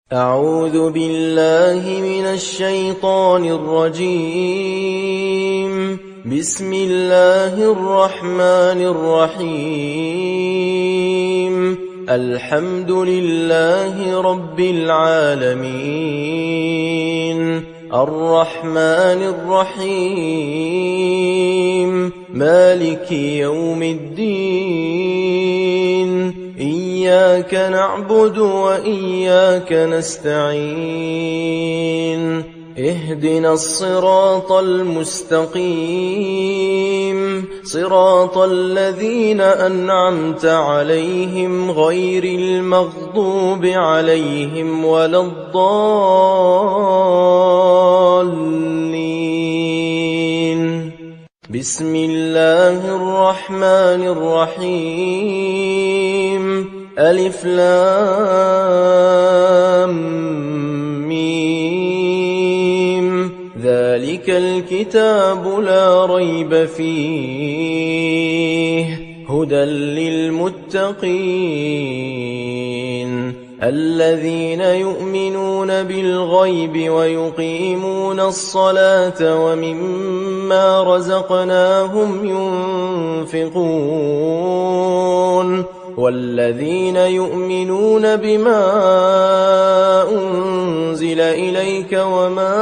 أعوذ بالله من الشيطان الرجيم. بسم الله الرحمن الرحيم. الحمد لله رب العالمين، الرحمن الرحيم، مالك يوم الدين. إياك نعبد وإياك نستعين. اهدنا الصراط المستقيم، صراط الذين أنعمت عليهم غير المغضوب عليهم ولا الضالين. بسم الله الرحمن الرحيم. ألف لام ميم. ذلك الكتاب لا ريب فيه، هدى للمتقين الذين يؤمنون بالغيب ويقيمون الصلاة ومما رزقناهم ينفقون، والذين يؤمنون بما أنزل إليك وما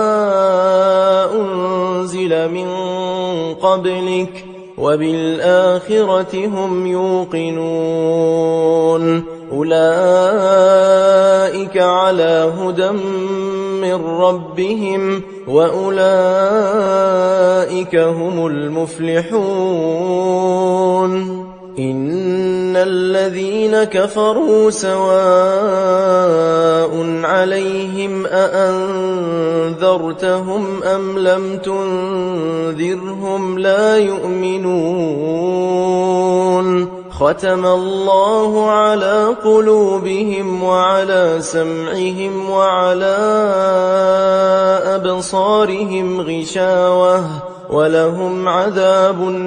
أنزل من قبلك وبالآخرة هم يوقنون. أولئك على هدى من ربهم وأولئك هم المفلحون. إن الذين كفروا سواء عليهم أأنذرتهم أم لم تنذرهم لا يؤمنون. ختم الله على قلوبهم وعلى سمعهم وعلى أبصارهم غشاوة ولهم عذاب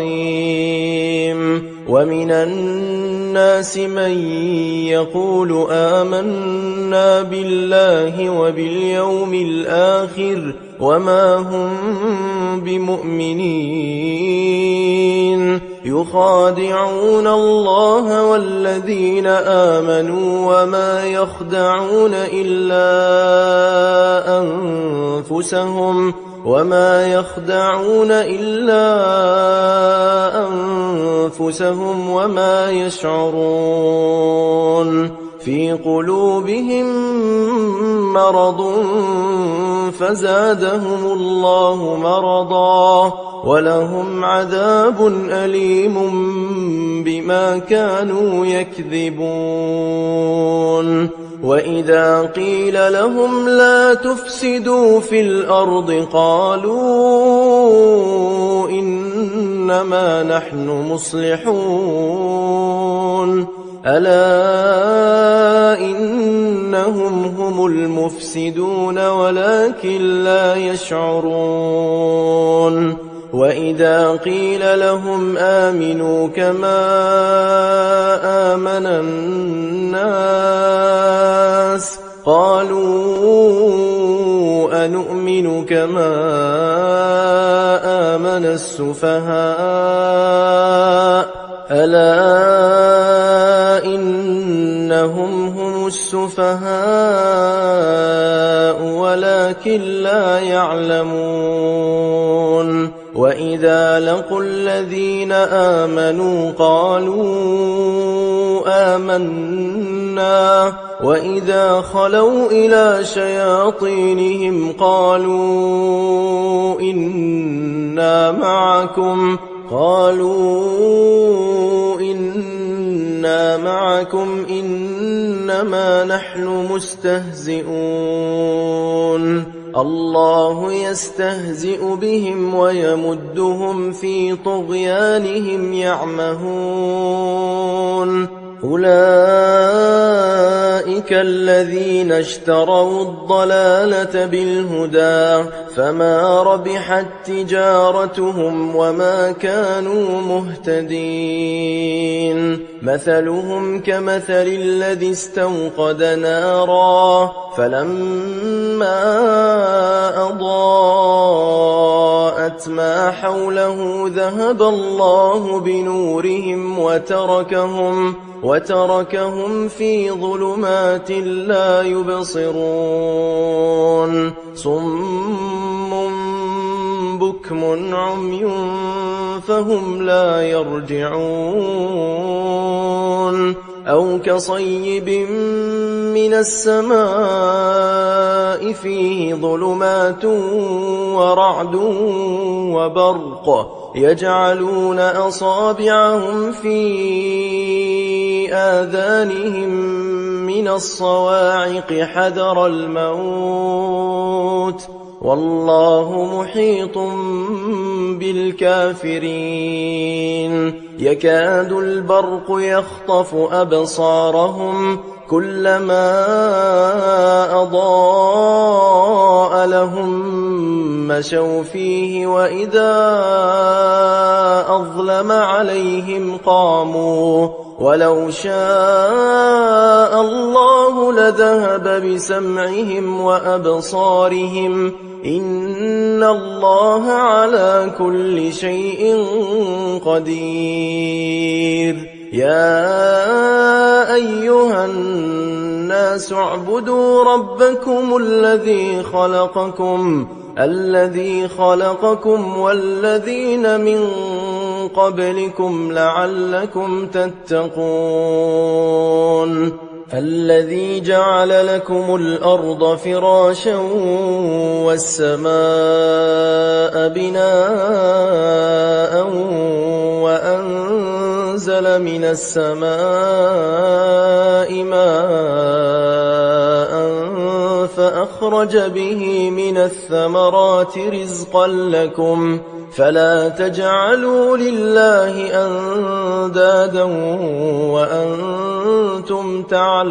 عظيم. ومن الناس من يقول آمنا بالله وباليوم الآخر وما هم بمؤمنين، يخادعون الله والذين آمنوا وما يخدعون إلا أنفسهم وما يشعرون. في قلوبهم مرض فزادهم الله مرضا ولهم عذاب أليم بما كانوا يكذبون. وإذا قيل لهم لا تفسدوا في الأرض قالوا إنما نحن مصلحون. ألا إنهم هم المفسدون ولكن لا يشعرون. وإذا قيل لهم آمنوا كما آمن الناس قالوا أنؤمن كما آمن السفهاء. ألا إنهم هم السفهاء ولكن لا يعلمون. وإذا لقوا الذين آمنوا قالوا آمنا وإذا خلوا إلى شياطينهم قالوا إنا معكم إنما نحن مستهزئون. الله يستهزئ بهم ويمدهم في طغيانهم يعمهون. أولئك أولئك الذين اشتروا الضلالة بالهدى فما ربحت تجارتهم وما كانوا مهتدين مثلهم كمثل الذي استوقد نارا فلما أضاءت ما حوله ذهب الله بنورهم وتركهم في ظلمات لا يبصرون صم بكم عمي فهم لا يرجعون أو كصيب من السماء فيه ظلمات ورعد وبرق يجعلون أصابعهم في آذانهم من الصواعق حذر الموت والله محيط بالكافرين يكاد البرق يخطف أبصارهم كلما أضاء لهم مشوا فيه وإذا أظلم عليهم قاموا ولو شاء الله لذهب بسمعهم وأبصارهم إن الله على كل شيء قدير يا أيها الناس اعبدوا ربكم الذي خلقكم والذين من قبلكم لعلكم تتقون الذي جعل لكم الأرض فراشا والسماء بناء وأنزل من السماء ماء فأخرج به من الثمرات رزقا لكم فلا تجعلوا لله أندادا وأنتم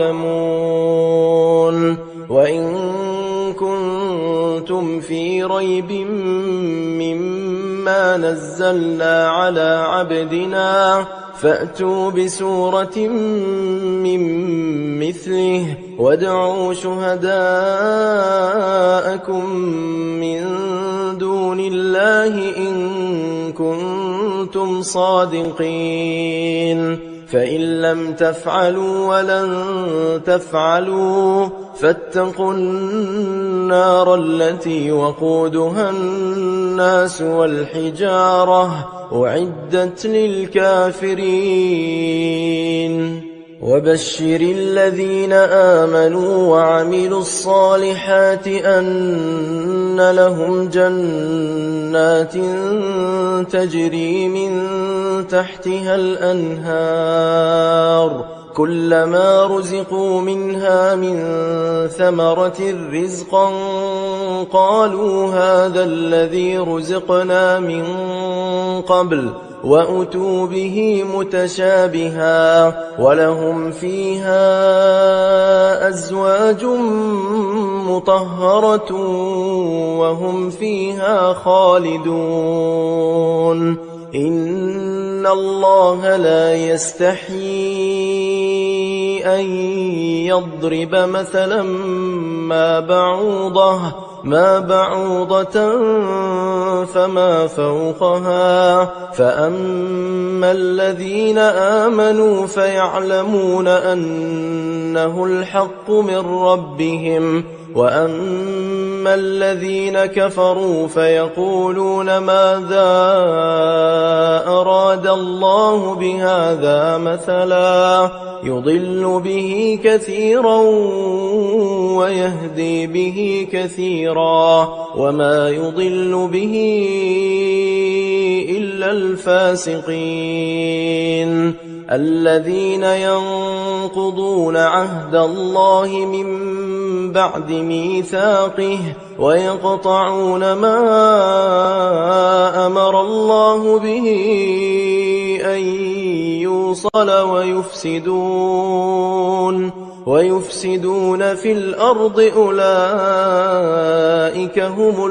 تعلمون وإن كنتم في ريب مما نزلنا على عبدنا فأتوا بسورة من مثله وادعوا شهداءكم من دون الله إن كنتم صادقين فإن لم تفعلوا ولن تفعلوا فاتقوا النار التي وقودها الناس والحجارة أعدت للكافرين وبشر الذين آمنوا وعملوا الصالحات أن لهم جنات تجري من تحتها الأنهار كلما رزقوا منها من ثمرة رزقا قالوا هذا الذي رزقنا من قبل وأتوا به متشابها ولهم فيها أزواج مطهرة وهم فيها خالدون إن الله لا يستحيي أن يضرب مثلا ما بعوضة فما فوقها فأما الذين آمنوا فيعلمون أنه الحق من ربهم وأما الذين كفروا فيقولون ماذا أراد الله بهذا مثلا يضل به كثيرا ويهدي به كثيرا وما يضل به إلا الفاسقين الذين ينقضون عهد الله من بعد ميثاقه ويقطعون ما أمر الله به ويفسدون في الأرض أولئك هم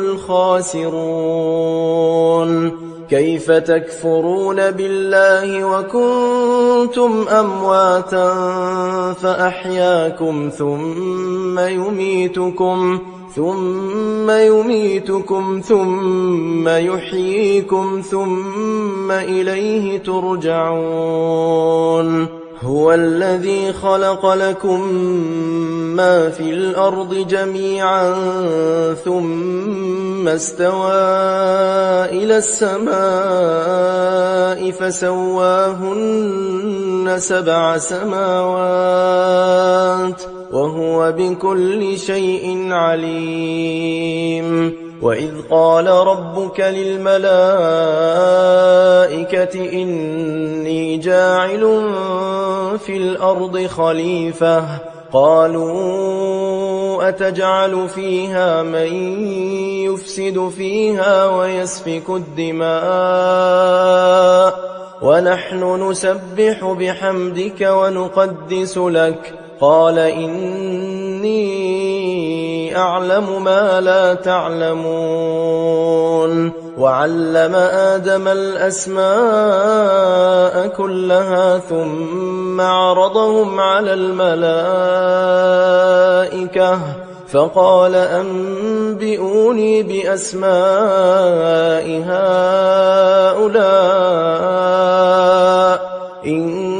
الخاسرون كيف تكفرون بالله وكنتم أمواتا فأحياكم ثم يميتكم ثم يحييكم ثم إليه ترجعون هو الذي خلق لكم ما في الأرض جميعا ثم استوى إلى السماء فسواهن 7 سماوات وهو بكل شيء عليم وإذ قال ربك للملائكة إني جاعل في الأرض خليفة قالوا أتجعل فيها من يفسد فيها ويسفك الدماء ونحن نسبح بحمدك ونقدس لك قال إني أعلم ما لا تعلمون وعلم آدم الأسماء كلها ثم عرضهم على الملائكة فقال أنبئوني بأسماء هؤلاء إن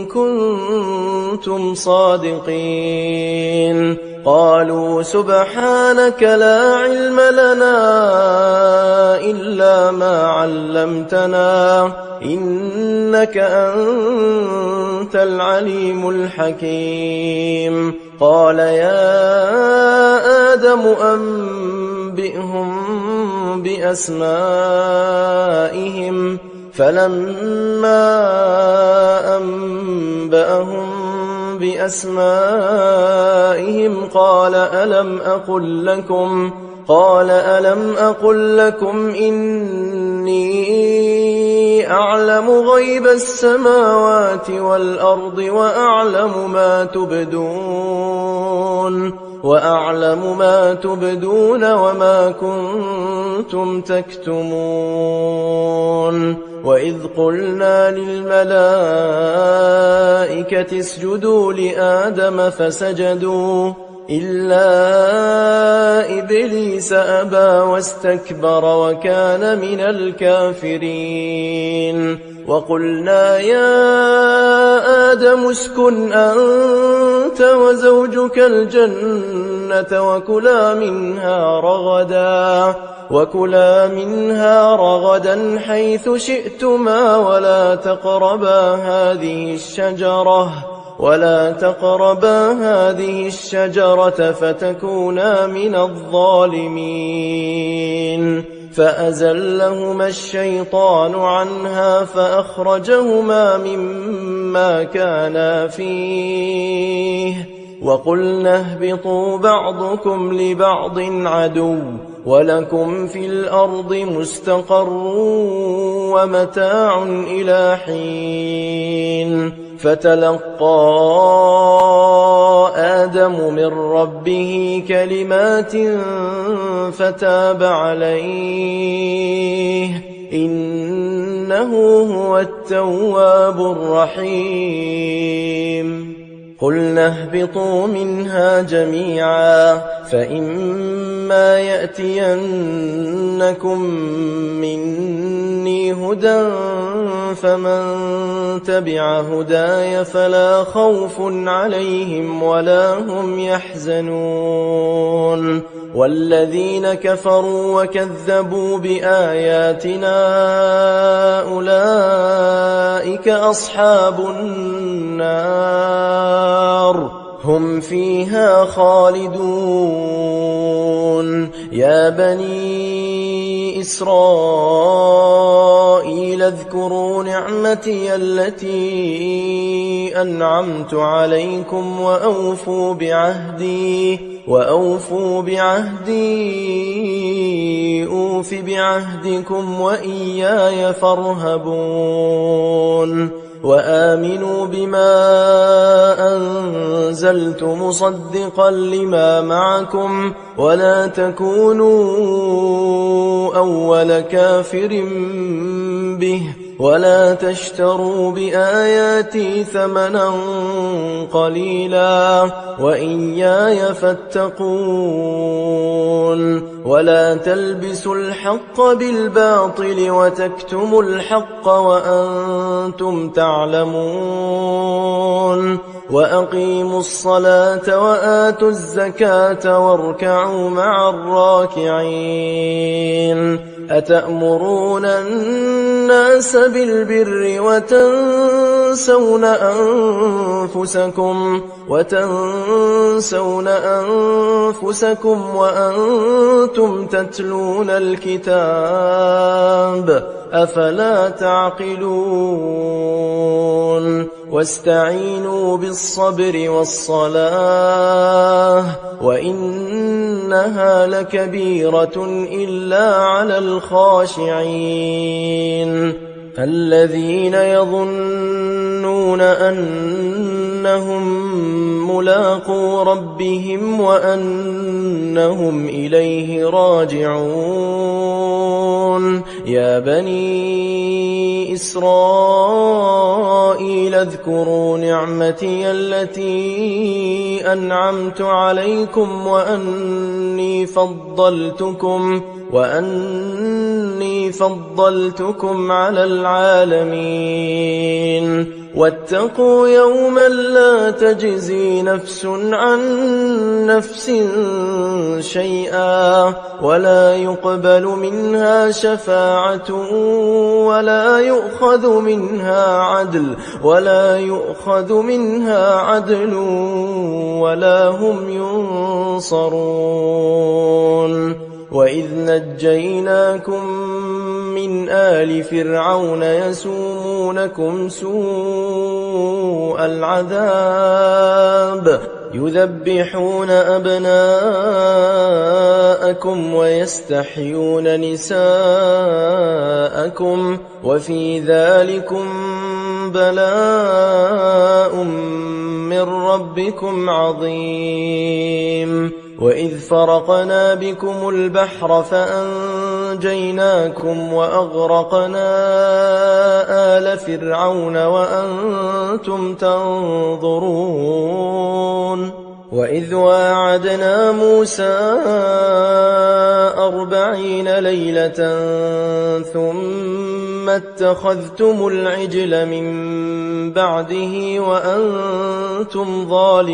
كنتم صادقين قالوا سبحانك لا علم لنا إلا ما علمتنا إنك أنت العليم الحكيم قال يا آدم أنبئهم بأسمائهم فلما أنبأهم بأسمائهم قال ألم أقل لكم إني أعلم غيب السماوات والأرض وأعلم ما تبدون وما كنتم تكتمون وإذ قلنا للملائكة اسجدوا لآدم فسجدوا إلا إبليس أبى واستكبر وكان من الكافرين وقلنا يا آدم اسكن أنت وزوجك الجنة وكلا منها رغدا حيث شئتما ولا تقربا هذه الشجرة فتكونا من الظالمين فأزلهما الشيطان عنها فأخرجهما مما كانا فيه وقلنا اهبطوا بعضكم لبعض عدو ولكم في الأرض مستقر ومتاع إلى حين فتلقى آدم من ربه كلمات فتاب عليه إنه هو التواب الرحيم قلنا اهبطوا منها جميعا فإما يأتينكم مني هدى فمن تبع هداي فلا خوف عليهم ولا هم يحزنون والذين كفروا وكذبوا بآياتنا أولئك أصحاب النار هم فيها خالدون يا بني إسرائيل اذكروا نعمتي التي أنعمت عليكم وأوفوا بعهدي أوف بعهدكم وإياي فارهبون وآمنوا بما أنزلت مصدقا لما معكم ولا تكونوا أول كافر به ولا تشتروا بآياتي ثمنا قليلا وإياي فاتقون ولا تلبسوا الحق بالباطل وتكتموا الحق وأنتم تعلمون وأقيموا الصلاة وآتوا الزكاة واركعوا مع الراكعين أتأمرون الناس بالبر وتنسون أنفسكم وأنتم تتلون الكتاب أفلا تعقلون واستعينوا بالصبر والصلاة وإنها لكبيرة إلا على الخاشعين الذين يظنون أنهم ملاقو ربهم وأنهم إليه راجعون يا بني إسرائيل اذكروا نعمتي التي أنعمت عليكم وأني فضلتكم على العالمين واتقوا يوما لا تجزي نفس عن نفس شيئا ولا يقبل منها شفاعة ولا يؤخذ منها عدل ولا هم ينصرون وإذ نجيناكم من آل فرعون يسومونكم سوء العذاب يذبحون أبناءكم ويستحيون نساءكم وفي ذلكم بلاء من ربكم عظيم وإذ فرقنا بكم البحر فأنجيناكم وأغرقنا آل فرعون وأنتم تنظرون وإذ واعدنا موسى 40 ليلة ثم اتخذتم العجل من بعده وأنتم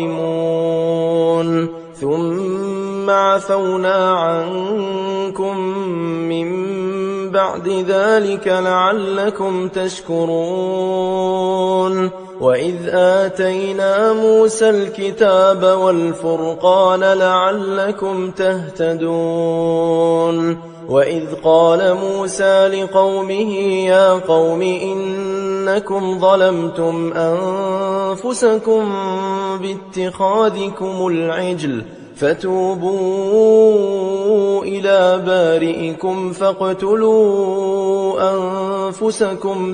ظالمون ثم عفونا عنكم من بعد ذلك لعلكم تشكرون وإذ آتينا موسى الكتاب والفرقان لعلكم تهتدون وإذ قال موسى لقومه يا قوم إنكم ظلمتم أنفسكم باتخاذكم العجل فتوبوا إلى بارئكم فاقتلوا أنفسكم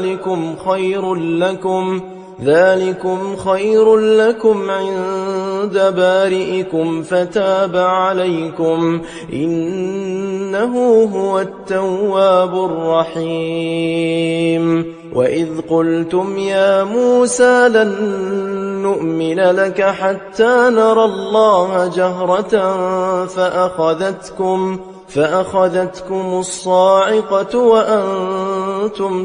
ذلكم خير لكم عند بارئكم فتاب عليكم إنه هو التواب الرحيم وإذ قلتم يا موسى لن نؤمن لك حتى نرى الله جهرة فأخذتكم الصاعقة وأنتم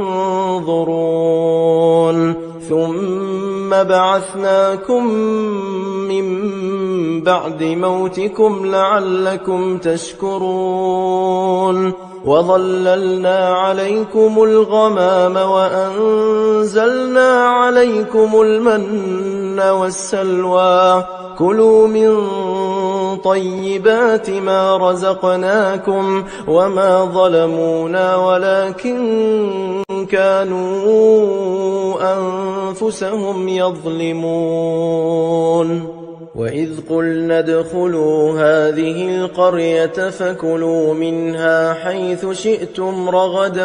تنظرون ثم بعثناكم من بعد موتكم لعلكم تشكرون وظللنا عليكم الغمام وأنزلنا عليكم المن والسلوى كلوا من طيبات ما رزقناكم وما ظلمونا ولكن كانوا أنفسهم يظلمون وإذ قلنا ادخلوا هذه القرية فكلوا منها حيث شئتم رغدا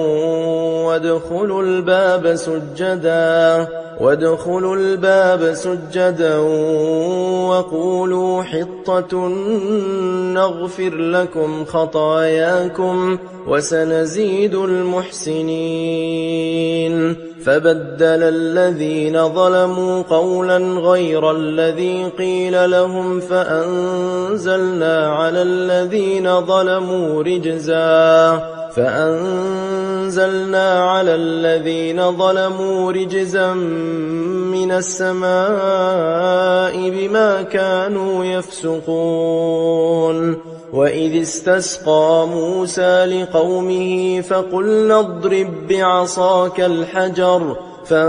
وادخلوا الباب سجدا وقولوا حطة نغفر لكم خطاياكم وسنزيد المحسنين. فبدل الذين ظلموا قولا غير الذي قيل لهم فأنزلنا على الذين ظلموا رجزا من السماء بما كانوا يفسقون. وإذ استسقى موسى لقومه فقلنا اضرب بعصاك الحجر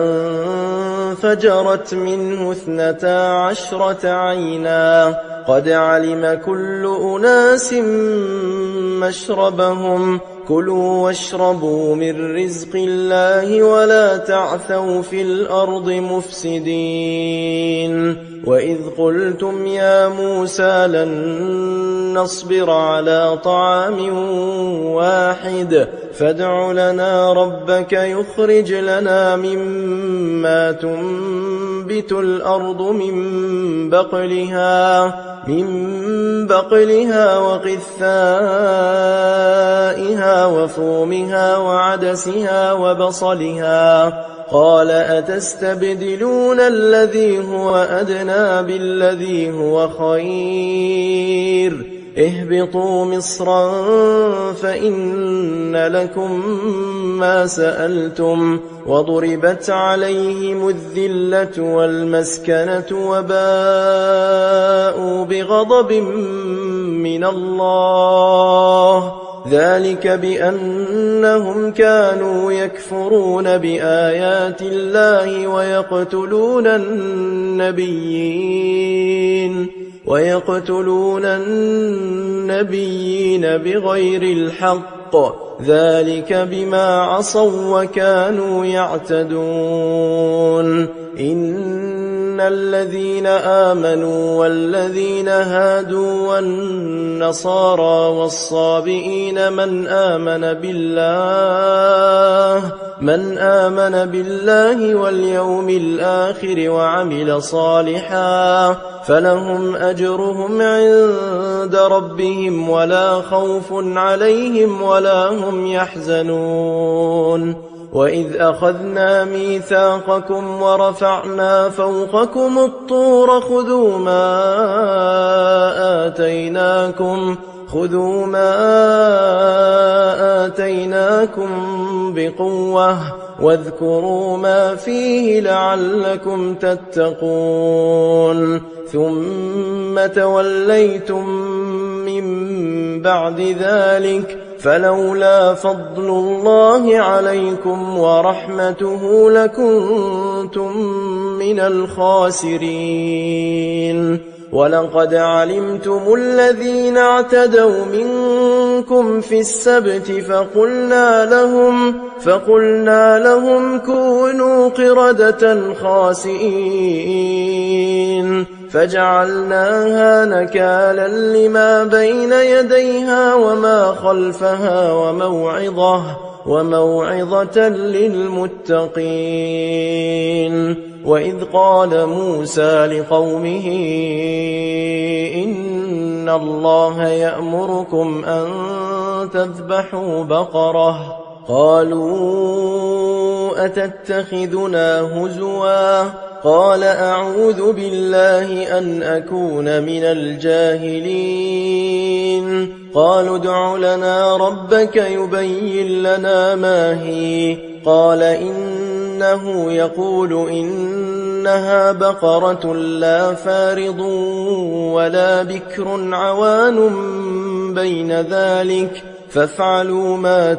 فانفجرت منه 12 عينا قد علم كل أناس مشربهم كلوا واشربوا من رزق الله ولا تعثوا في الأرض مفسدين. وإذ قلتم يا موسى لن نصبر على طعام واحد فادع لنا ربك يخرج لنا مما تنبت الأرض من بقلها وقثائها وفومها وعدسها وبصلها قال أتستبدلون الذي هو أدنى بالذي هو خير اهبطوا مصرا فإن لكم ما سألتم وضربت عليهم الذلة والمسكنة وباءوا بغضب من الله ذلك بأنهم كانوا يكفرون بآيات الله ويقتلون النبيين بغير الحق ذلك بما عصوا وكانوا يعتدون. إن الذين آمنوا والذين هادوا والنصارى والصابئين من آمن بالله واليوم الآخر وعمل صالحا فلهم أجرهم عند ربهم ولا خوف عليهم ولا هم يحزنون. وإذ أخذنا ميثاقكم ورفعنا فوقكم الطور خذوا ما آتيناكم بقوة واذكروا ما فيه لعلكم تتقون. ثم توليتم من بعد ذلك فلولا فضل الله عليكم ورحمته لكنتم من الخاسرين. ولقد علمتم الذين اعتدوا منكم في السبت فقلنا لهم كونوا قردة خاسئين فجعلناها نكالا لما بين يديها وما خلفها وموعظة للمتقين. وإذ قال موسى لقومه إن الله يأمركم أن تذبحوا بقرة قالوا أتتخذنا هزوا قال أعوذ بالله أن أكون من الجاهلين. قالوا ادع لنا ربك يبين لنا ما هي قال إنه يقول إنها بقرة لا فارض ولا بكر عوان بين ذلك فافعلوا ما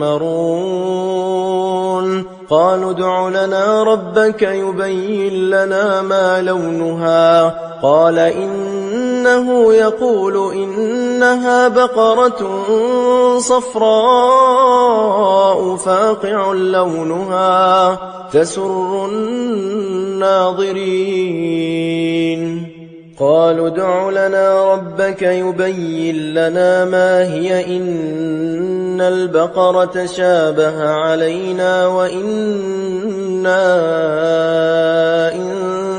تؤمرون. قالوا ادع لنا ربك يبين لنا ما لونها قال إنه يقول إنها بقرة صفراء فاقع لونها تسر الناظرين. قالوا ادع لنا ربك يبين لنا ما هي إن البقرة شابه علينا وإنا إن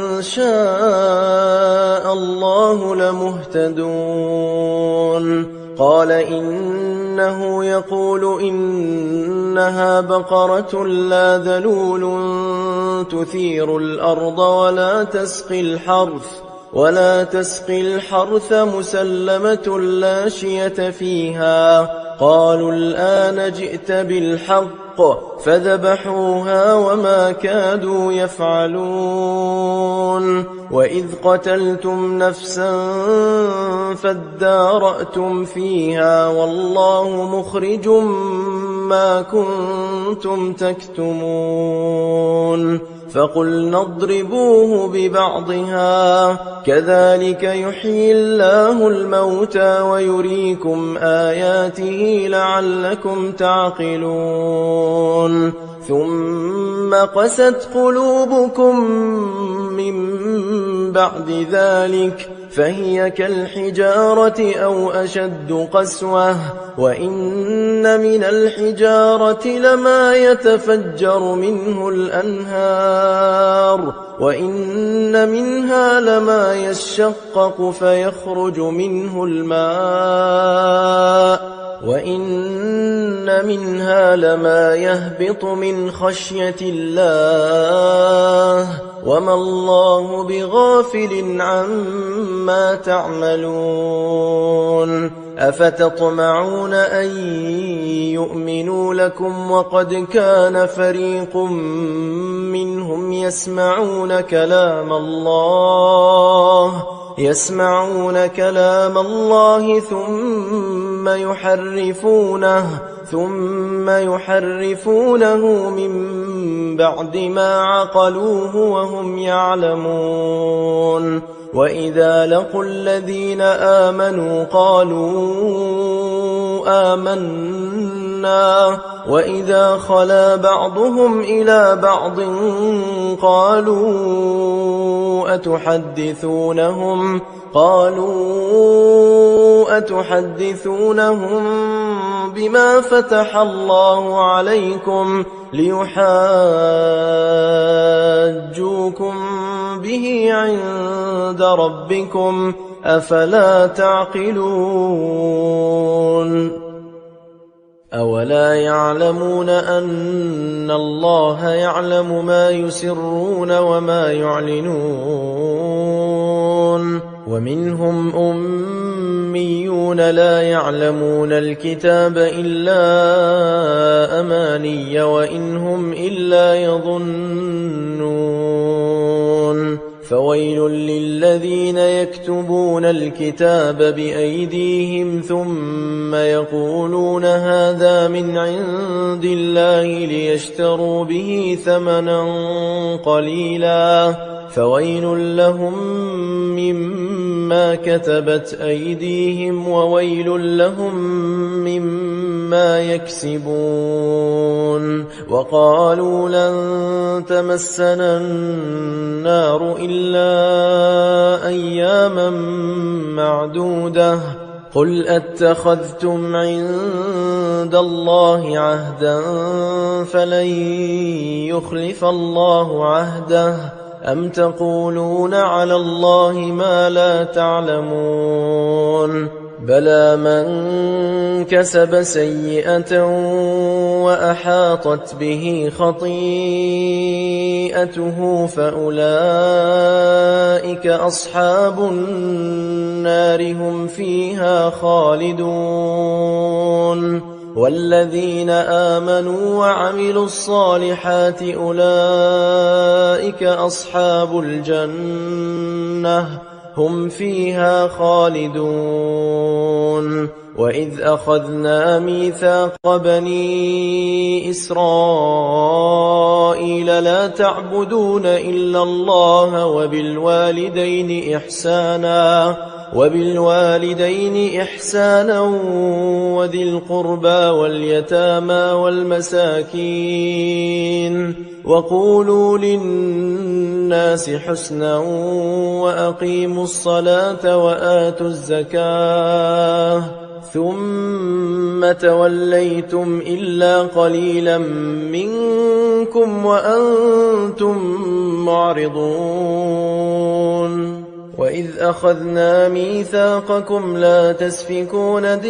شاء الله لمهتدون قال إنه يقول إنها بقرة لا ذلول تثير الأرض ولا تسقي الحرث مسلمة لا شية فيها قالوا الآن جئت بالحق فذبحوها وما كادوا يفعلون وإذ قتلتم نفسا فادارأتم فيها والله مخرج ما كنتم تكتمون فقلنا اضربوه ببعضها كذلك يحيي الله الموتى ويريكم آياته لعلكم تعقلون ثم قست قلوبكم من بعد ذلك فهي كالحجارة أو أشد قسوة وإن من الحجارة لما يتفجر منه الأنهار وإن منها لما يشقق فيخرج منه الماء وإن منها لما يهبط من خشية الله وما الله بغافل عما تعملون أفتطمعون أن يؤمنوا لكم وقد كان فريق منهم يسمعون كلام الله ثم يحرفونه من بعد ما عقلوه وهم يعلمون وإذا لقوا الذين آمنوا قالوا آمنا وإذا خلا بعضهم إلى بعض قالوا أتحدثونهم بما فتح الله عليكم ليحاجوكم به عند ربكم أفلا تعقلون أولا يعلمون أن الله يعلم ما يسرون وما يعلنون ومنهم أميون لا يعلمون الكتاب إلا أماني وإن هم إلا يظنون فويل للذين يكتبون الكتاب بأيديهم ثم يقولون هذا من عند الله ليشتروا به ثمنا قليلا فويل لهم مما كتبت أيديهم وويل لهم مما يكسبون وقالوا لن تمسنا النار إلا أياما معدودة قل أتخذتم عند الله عهدا فلن يخلف الله عهده أم تقولون على الله ما لا تعلمون بلى من كسب سيئة وأحاطت به خطيئته فأولئك أصحاب النار هم فيها خالدون والذين آمنوا وعملوا الصالحات أولئك أصحاب الجنة هم فيها خالدون وإذ أخذنا ميثاق بني إسرائيل لا تعبدون إلا الله وبالوالدين إحسانا وذي القربى واليتامى والمساكين وقولوا للناس حسنا وأقيموا الصلاة وآتوا الزكاة ثم توليتم إلا قليلا منكم وأنتم معرضون وإذ أخذنا ميثاقكم لا تسفكون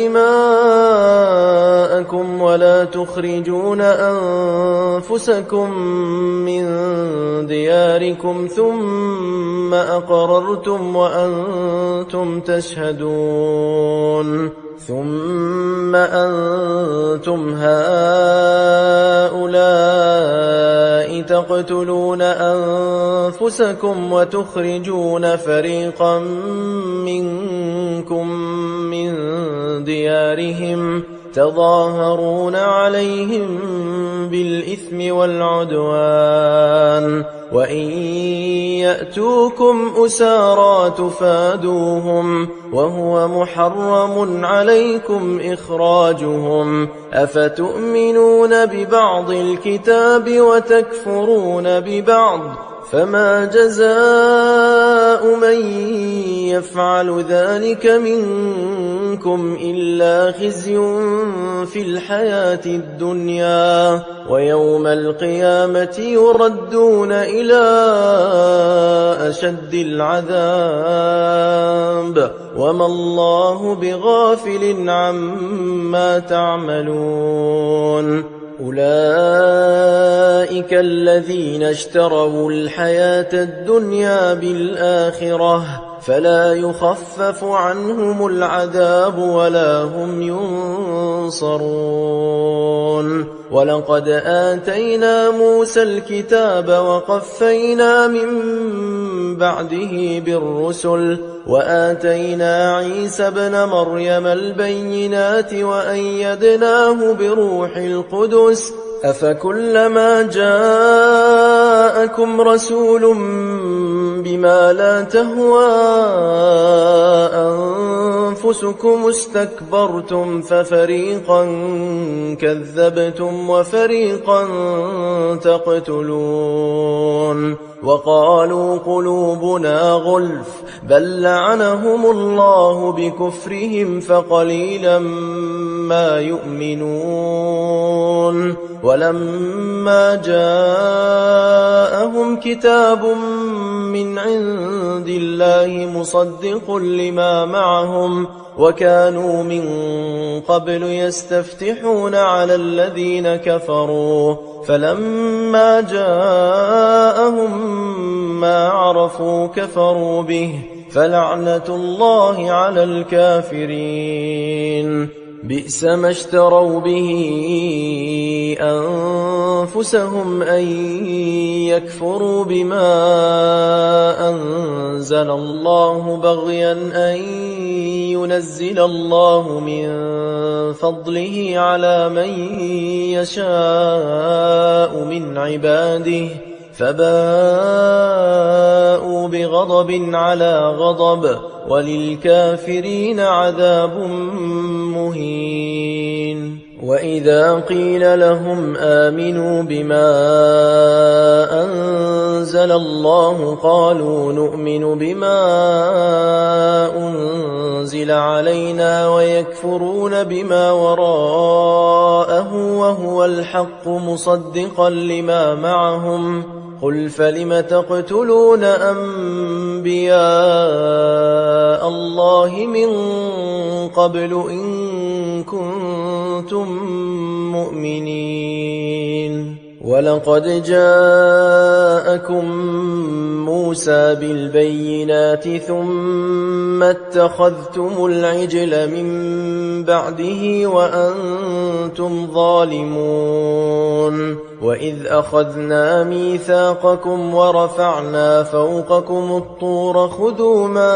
دماءكم ولا تخرجون أنفسكم من دياركم ثم أقررتم وأنتم تشهدون ثم أنتم هؤلاء تقتلون أنفسكم وتخرجون فريقا منكم من ديارهم تظاهرون عليهم بالإثم والعدوان وإن يأتوكم أسارى تفادوهم وهو محرم عليكم إخراجهم أفتؤمنون ببعض الكتاب وتكفرون ببعض فما جزاء من يفعل ذلك منكم إلا خزي في الحياة الدنيا ويوم القيامة يردون إلى أشد العذاب وما الله بغافل عما تعملون أولئك الذين اشتروا الحياة الدنيا بالآخرة فلا يخفف عنهم العذاب ولا هم ينصرون ولقد آتينا موسى الكتاب وقفينا من بعده بالرسل وآتينا عيسى ابن مريم البينات وأيدناه بروح القدس أفكلما جاءكم رسول بما لا تهوى أنفسكم استكبرتم ففريقا كذبتم وفريقا تقتلون وقالوا قلوبنا غلف بل لعنهم الله بكفرهم فقليلا ما يؤمنون ولما جاءهم كتاب من عند الله مصدق لما معهم وكانوا من قبل يستفتحون على الذين كفروا فلما جاءهم ما عرفوا كفروا به فلعنة الله على الكافرين بئس ما اشتروا به أنفسهم أن يكفروا بما أنزل الله بغيا أن ينزل الله من فضله على من يشاء من عباده فباءوا بغضب على غضب وللكافرين عذاب مهين وإذا قيل لهم آمنوا بما أنزل الله قالوا نؤمن بما أنزل علينا ويكفرون بما وراءه وهو الحق مصدقا لما معهم قل فلم تقتلون أنبياء الله من قبل إن كنتم مؤمنين ولقد جاءكم موسى بالبينات ثم اتخذتم العجل من بعده وأنتم ظالمون وإذ أخذنا ميثاقكم ورفعنا فوقكم الطور خذوا ما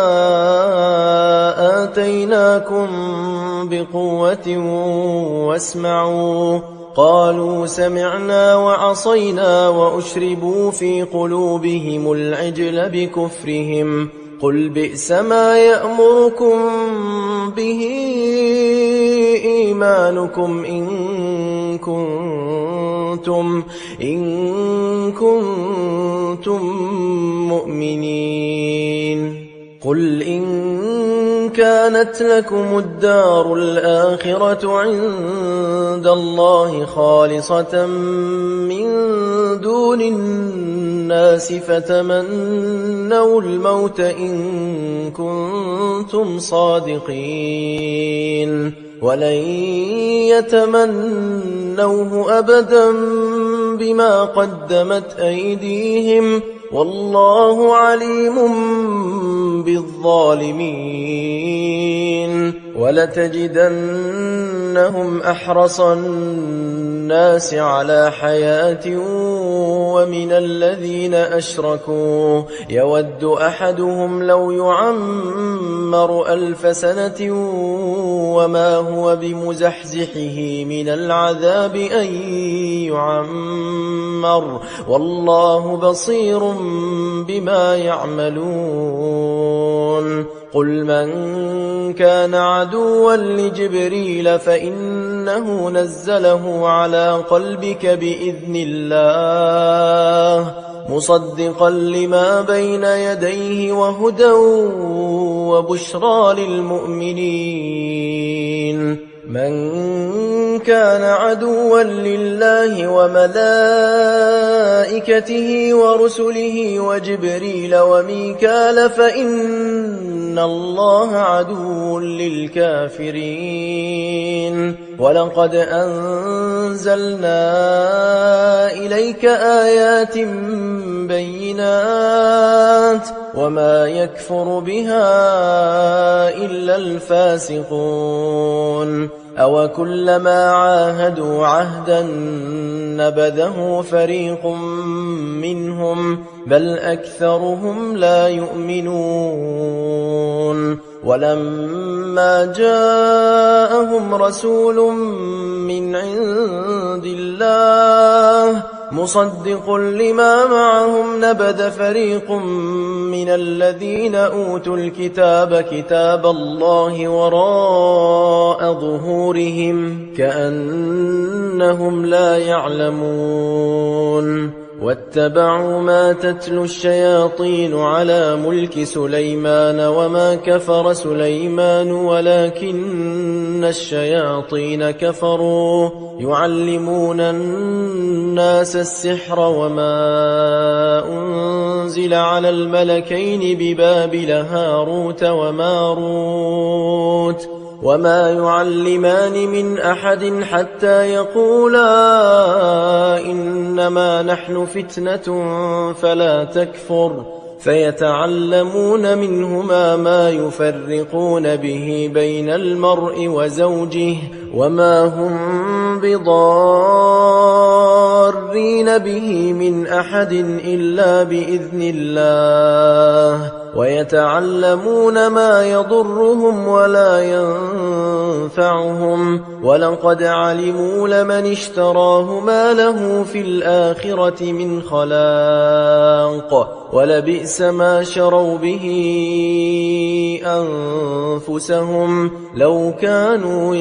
آتيناكم بقوة واسمعوا قالوا سمعنا وعصينا وأشربوا في قلوبهم العجل بكفرهم قل بئس ما يأمركم به إيمانكم إن كنتم كنتم مؤمنين. قل إن كانت لكم الدار الآخرة عند الله خالصة من دون الناس فتمنوا الموت إن كنتم صادقين، ولن يتمنوه أبدا بما قدمت أيديهم والله عليم بالظالمين. ولتجدنهم أحرص الناس على حياة ومن الذين أشركوا يود أحدهم لو يعمر 1000 سنة وما هو بمزحزحه من العذاب أن يعمر والله بصير بما يعملون. قل من كان عدوا لجبريل فإنه نزله على قلبك بإذن الله مصدقا لما بين يديه وهدى وبشرى للمؤمنين. من كان عدوا لله وملائكته ورسله وجبريل وميكال فإن الله عدو للكافرين. ولقد أنزلنا إليك آيات بينات وما يكفر بها إلا الفاسقون. أو كلما عاهدوا عهدا نبذه فريق منهم بل أكثرهم لا يؤمنون. ولما جاءهم رسول من عند الله مصدق لما معهم نبذ فريق من الذين أوتوا الكتاب كتاب الله وراء ظهورهم كأنهم لا يعلمون. واتبعوا ما تتلو الشياطين على ملك سليمان وما كفر سليمان ولكن الشياطين كفروا يعلمون الناس السحر وما أنزل على الملكين ببابل هاروت وماروت وما يعلمان من أحد حتى يقولا إنما نحن فتنة فلا تكفر فيتعلمون منهما ما يفرقون به بين المرء وزوجه وما هم بضارين به من أحد إلا بإذن الله ويتعلمون ما يضرهم ولا ينفعهم ولقد علموا لمن اشتراه ما له في الآخرة من خلاق ولبئس ما شروا به أنفسهم لو كانوا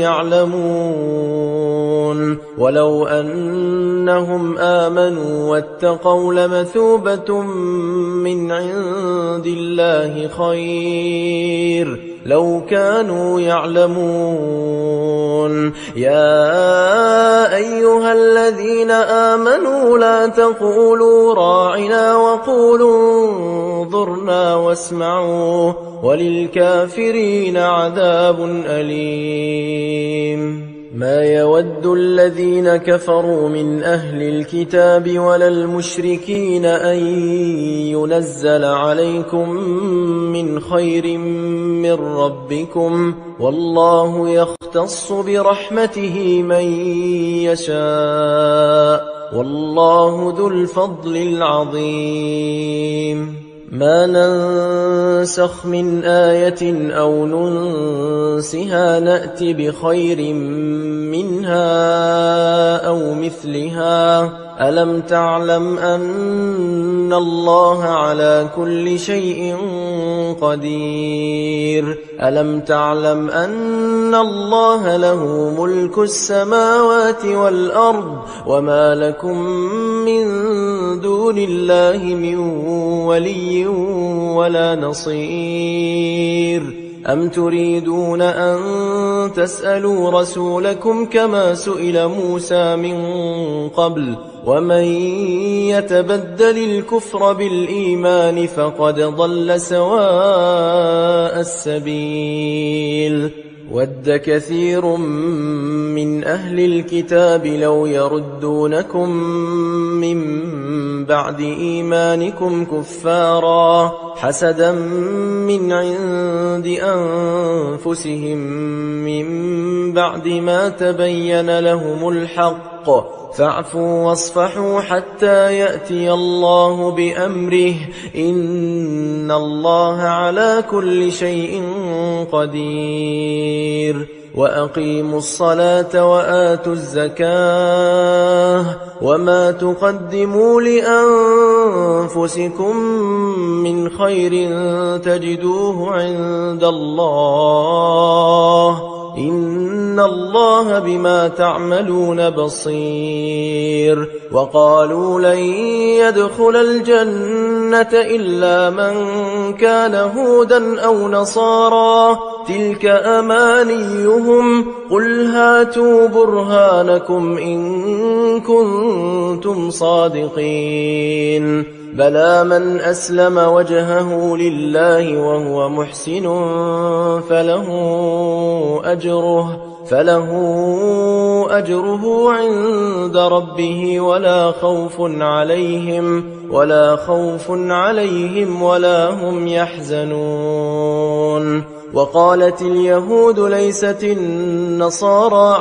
يعلمون. ولو أنهم آمنوا واتقوا لمثوبة من عند الله خير لو كانوا يعلمون. يا أيها الذين آمنوا لا تقولوا راعنا وقولوا انظرنا واسمعوا وللكافرين عذاب أليم. ما يود الذين كفروا من أهل الكتاب ولا المشركين أن ينزل عليكم من خير من ربكم والله يختص برحمته من يشاء والله ذو الفضل العظيم. ما ننسخ من آية أو ننسها نأت بخير منها أو مثلها ألم تعلم أن الله على كل شيء قدير ألم تعلم أن الله له ملك السماوات والأرض وما لكم من دون الله من ولي ولا نصير أم تريدون أن تسألوا رسولكم كما سئل موسى من قبل ومن يتبدل الكفر بالإيمان فقد ضل سواء السبيل ود كثير من أهل الكتاب لو يردونكم من بعد إيمانكم كفارا حسدا من عند أنفسهم من بعد ما تبين لهم الحق فاعفوا واصفحوا حتى يأتي الله بأمره إن الله على كل شيء قدير وأقيموا الصلاة وآتوا الزكاة وما تقدموا لأنفسكم من خير تجدوه عند الله إن الله بما تعملون بصير وقالوا لن يدخل الجنة إلا من كان هودا أو نصارى تلك أمانيهم قل هاتوا برهانكم إن كنتم صادقين بلى من أسلم وجهه لله وهو محسن فله أجره عند ربه ولا خوف عليهم ولا هم يحزنون وقالت اليهود ليست النصارى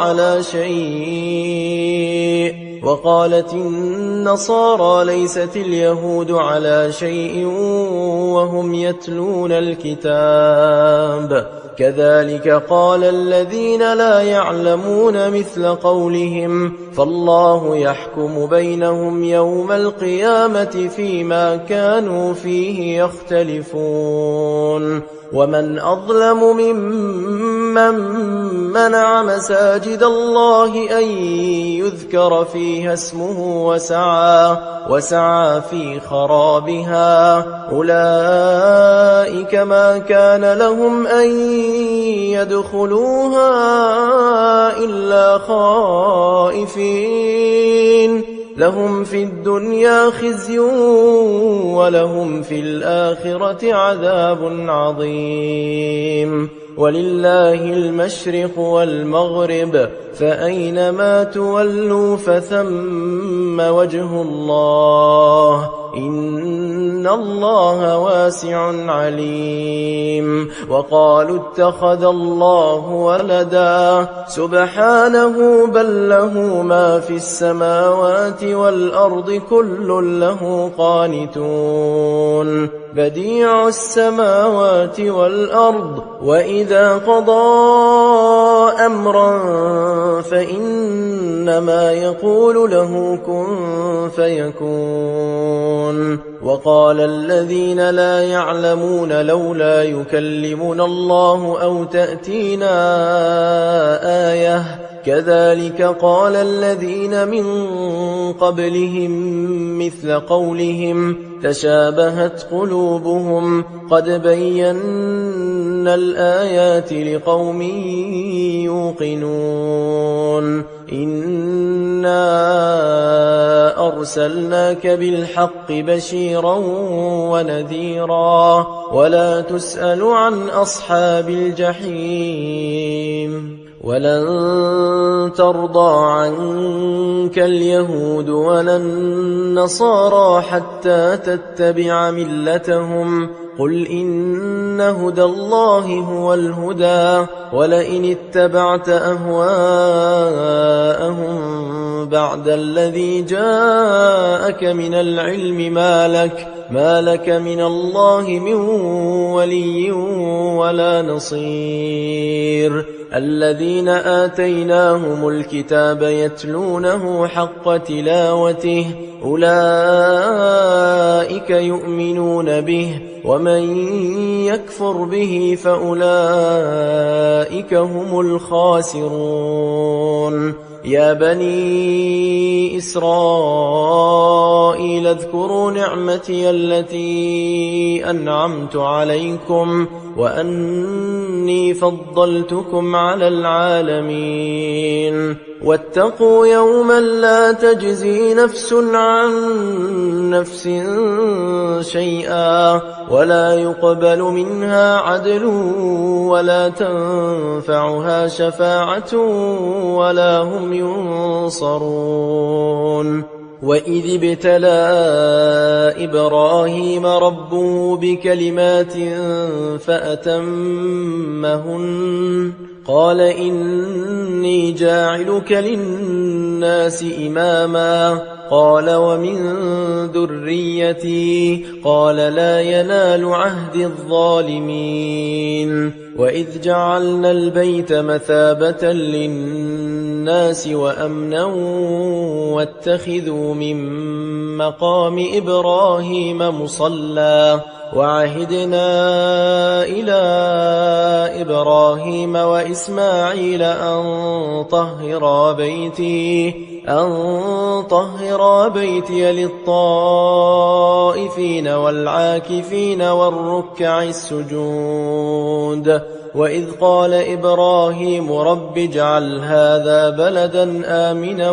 على شيء وهم يتلون الكتاب كذلك قال الذين لا يعلمون مثل قولهم فالله يحكم بينهم يوم القيامة فيما كانوا فيه يختلفون ومن أظلم ممن منع مساجد الله أن يذكر فيها اسمه وسعى في خرابها أولئك ما كان لهم أن يدخلوها إلا خائفين لهم في الدنيا خزي ولهم في الآخرة عذاب عظيم ولله المشرق والمغرب فأينما تولوا فثم وجه الله إن الله واسع عليم وقالوا اتخذ الله ولدا سبحانه بل له ما في السماوات والأرض كل له قانتون بديع السماوات والأرض وإذا قضى أمرا فإنما يقول له كن فيكون وقال الذين لا يعلمون لولا يكلمنا الله أو تأتينا آية كذلك قال الذين من قبلهم مثل قولهم تشابهت قلوبهم قد بينا الآيات لقوم يوقنون إنا أرسلناك بالحق بشيرا ونذيرا ولا تسأل عن أصحاب الجحيم ولن ترضى عنك اليهود ولا النصارى حتى تتبع ملتهم قل إن هدى الله هو الهدى ولئن اتبعت أهواءهم بعد الذي جاءك من العلم ما لك من الله من ولي ولا نصير الذين آتيناهم الكتاب يتلونه حق تلاوته أولئك يؤمنون به ومن يكفر به فأولئك هم الخاسرون يا بني إسرائيل اذكروا نعمتي التي أنعمت عليكم وأني فضلتكم على العالمين واتقوا يوما لا تجزي نفس عن نفس شيئا ولا يقبل منها عدل ولا تنفعها شفاعة ولا هم ينصرون وإذ ابتلى إبراهيم ربه بكلمات فأتمهن قال إني جاعلك للناس إماما قال ومن ذريتي قال لا ينال عهد الظالمين وإذ جعلنا البيت مثابة للناس وأمنا واتخذوا من مقام إبراهيم مصلى وعهدنا إلى إبراهيم وإسماعيل أن طهرا بيتي للطائفين والعاكفين والركع السجود وإذ قال إبراهيم رب اجعل هذا بلدا آمنا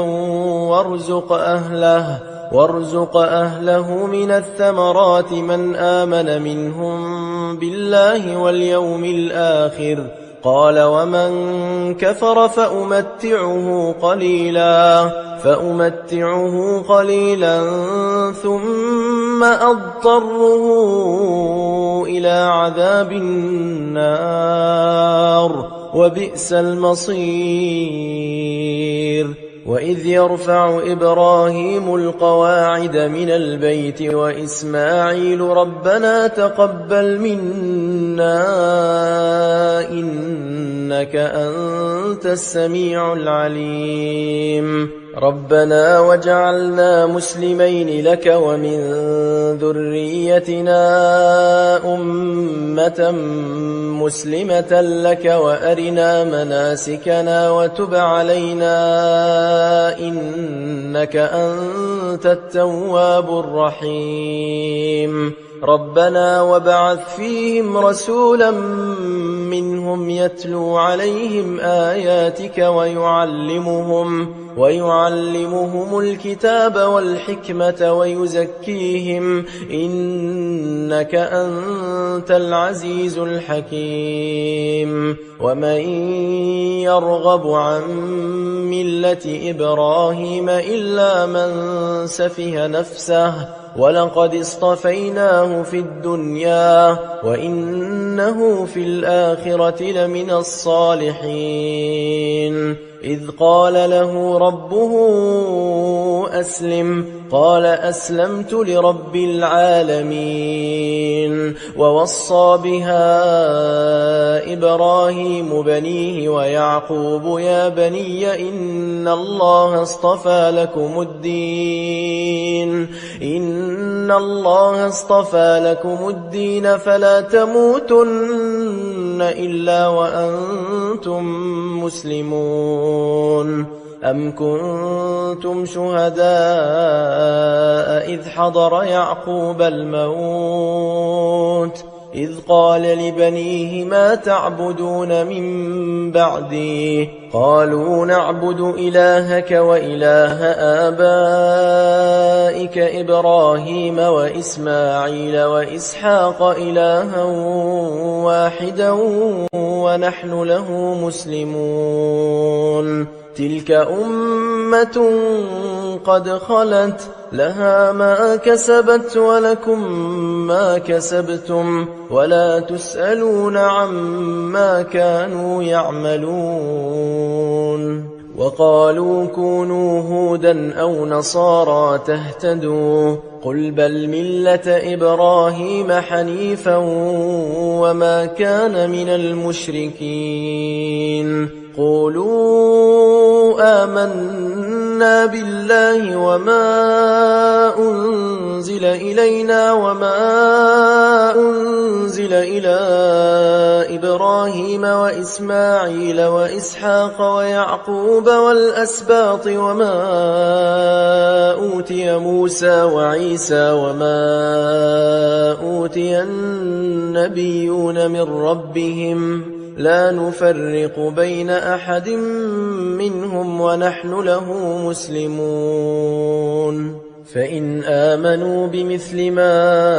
وارزق أهله من الثمرات من آمن منهم بالله واليوم الآخر قال ومن كفر فأمتعه قليلا ثم أضطره إلى عذاب النار وبئس المصير وإذ يرفع إبراهيم القواعد من البيت وإسماعيل ربنا تقبل منا إنك أنت السميع العليم ربنا وجعلنا مسلمين لك ومن ذريتنا أمة مسلمة لك وأرنا مناسكنا وتب علينا إنك أنت التواب الرحيم ربنا وابعث فيهم رسولا منهم يتلو عليهم آياتك ويعلمهم الكتاب والحكمة ويزكيهم إنك أنت العزيز الحكيم ومن يرغب عن ملة إبراهيم إلا من سفه نفسه ولقد اصطفيناه في الدنيا وإنه في الآخرة لمن الصالحين إذ قال له ربه أسلم قال أسلمت لرب العالمين ووصى بها إبراهيم بنيه ويعقوب يا بني إن الله اصطفى لكم الدين فلا تموتن إلا وأنتم مسلمون أم كنتم شهداء إذ حضر يعقوب الموت إذ قال لبنيه ما تعبدون من بعدي قالوا نعبد إلهك وإله آبائك إبراهيم وإسماعيل وإسحاق إلها واحدا ونحن له مسلمون تلك أمة قد خلت لها ما كسبت ولكم ما كسبتم ولا تسألون عما كانوا يعملون وقالوا كونوا هودا أو نصارى تهتدوا قل بل ملة إبراهيم حنيفا وما كان من المشركين قولوا آمنا بالله وما أنزل إلينا وما أنزل إلى إبراهيم وإسماعيل وإسحاق ويعقوب والأسباط وما أوتي موسى وعيسى وما أوتي النبيون من ربهم لا نفرق بين أحد منهم ونحن له مسلمون فإن آمنوا بمثل ما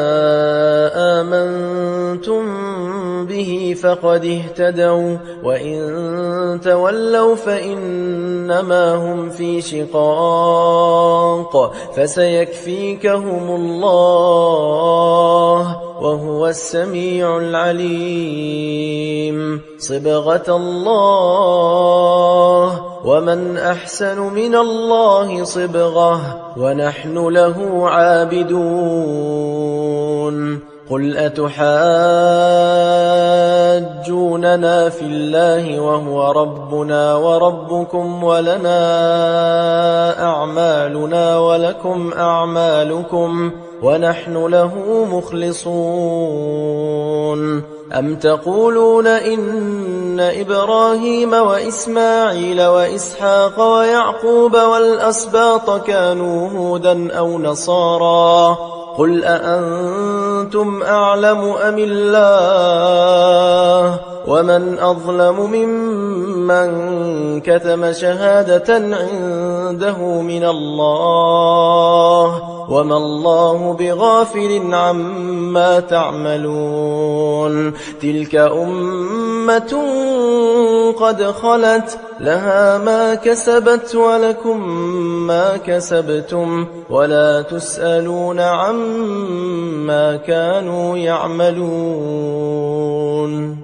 آمنتم به فقد اهتدوا وإن تولوا فإنما هم في شقاق فسيكفيكهم الله وهو السميع العليم صبغة الله ومن أحسن من الله صبغة ونحن له عابدون قل أتحاجوننا في الله وهو ربنا وربكم ولنا أعمالنا ولكم أعمالكم ونحن له مخلصون أم تقولون إن إبراهيم وإسماعيل وإسحاق ويعقوب والأسباط كانوا هودا أو نصارى قل أأنتم أعلم أم الله ومن أظلم ممن كتم شهادة عنده من الله وما الله بغافل عما تعملون تلك أمة قد خلت لها ما كسبت ولكم ما كسبتم ولا تسألون عما كانوا يعملون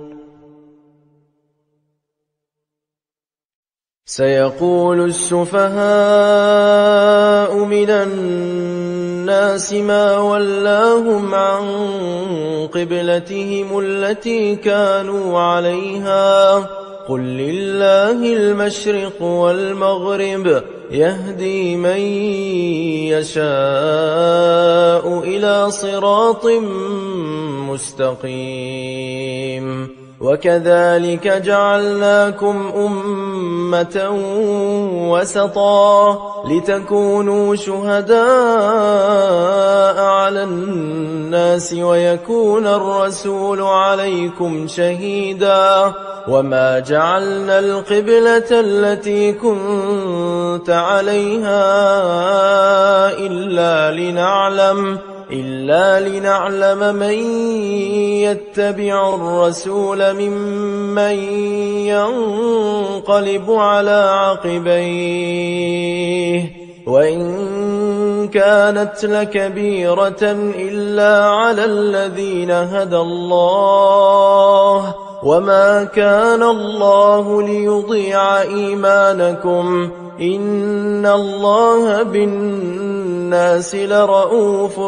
سيقول السفهاء من الناس ما ولاهم عن قبلتهم التي كانوا عليها قل لله المشرق والمغرب يهدي من يشاء إلى صراط مستقيم وكذلك جعلناكم أمة وسطا لتكونوا شهداء على الناس ويكون الرسول عليكم شهيدا وما جعلنا القبلة التي كنت عليها إلا لنعلم من يتبع الرسول ممن ينقلب على عقبيه وإن كانت لكبيرة إلا على الذين هدى الله وما كان الله ليضيع إيمانكم إن الله بالناس لرؤوف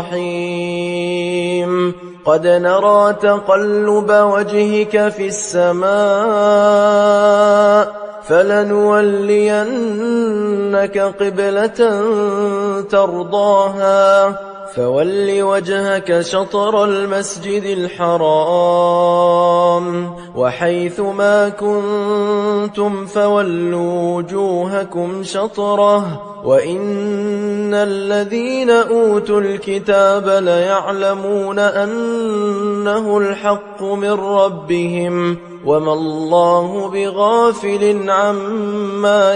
رحيم قد نرى تقلب وجهك في السماء فلنولينك قبلة ترضاها فول وجهك شطر المسجد الحرام وحيث ما كنتم فولوا وجوهكم شطره وإن الذين أوتوا الكتاب ليعلمون أنه الحق من ربهم وما الله بغافل عما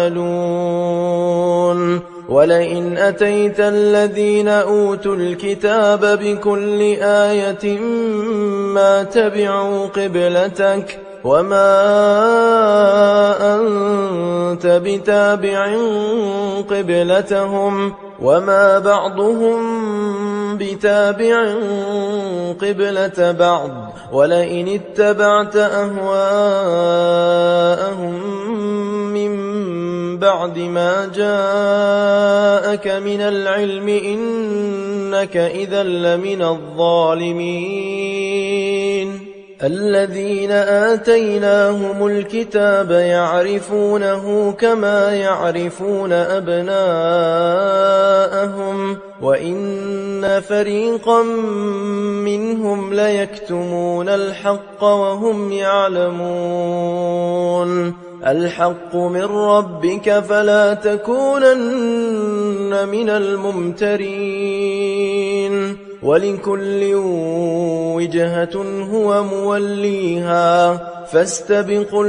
يعملون ولئن أتيت الذين أوتوا الكتاب بكل آية ما تبعوا قبلتك وما أنت بتابع قبلتهم وما بعضهم بتابع قبلة بعض ولئن اتبعت أهواءهم من بعد ما جاءك من العلم إنك إذا لمن الظالمين. الذين آتيناهم الكتاب يعرفونه كما يعرفون أبناءهم وإن فريقا منهم ليكتمون الحق وهم يعلمون. الحق من ربك فلا تكونن من الممترين. ولكل وجهة هو موليها فاستبقوا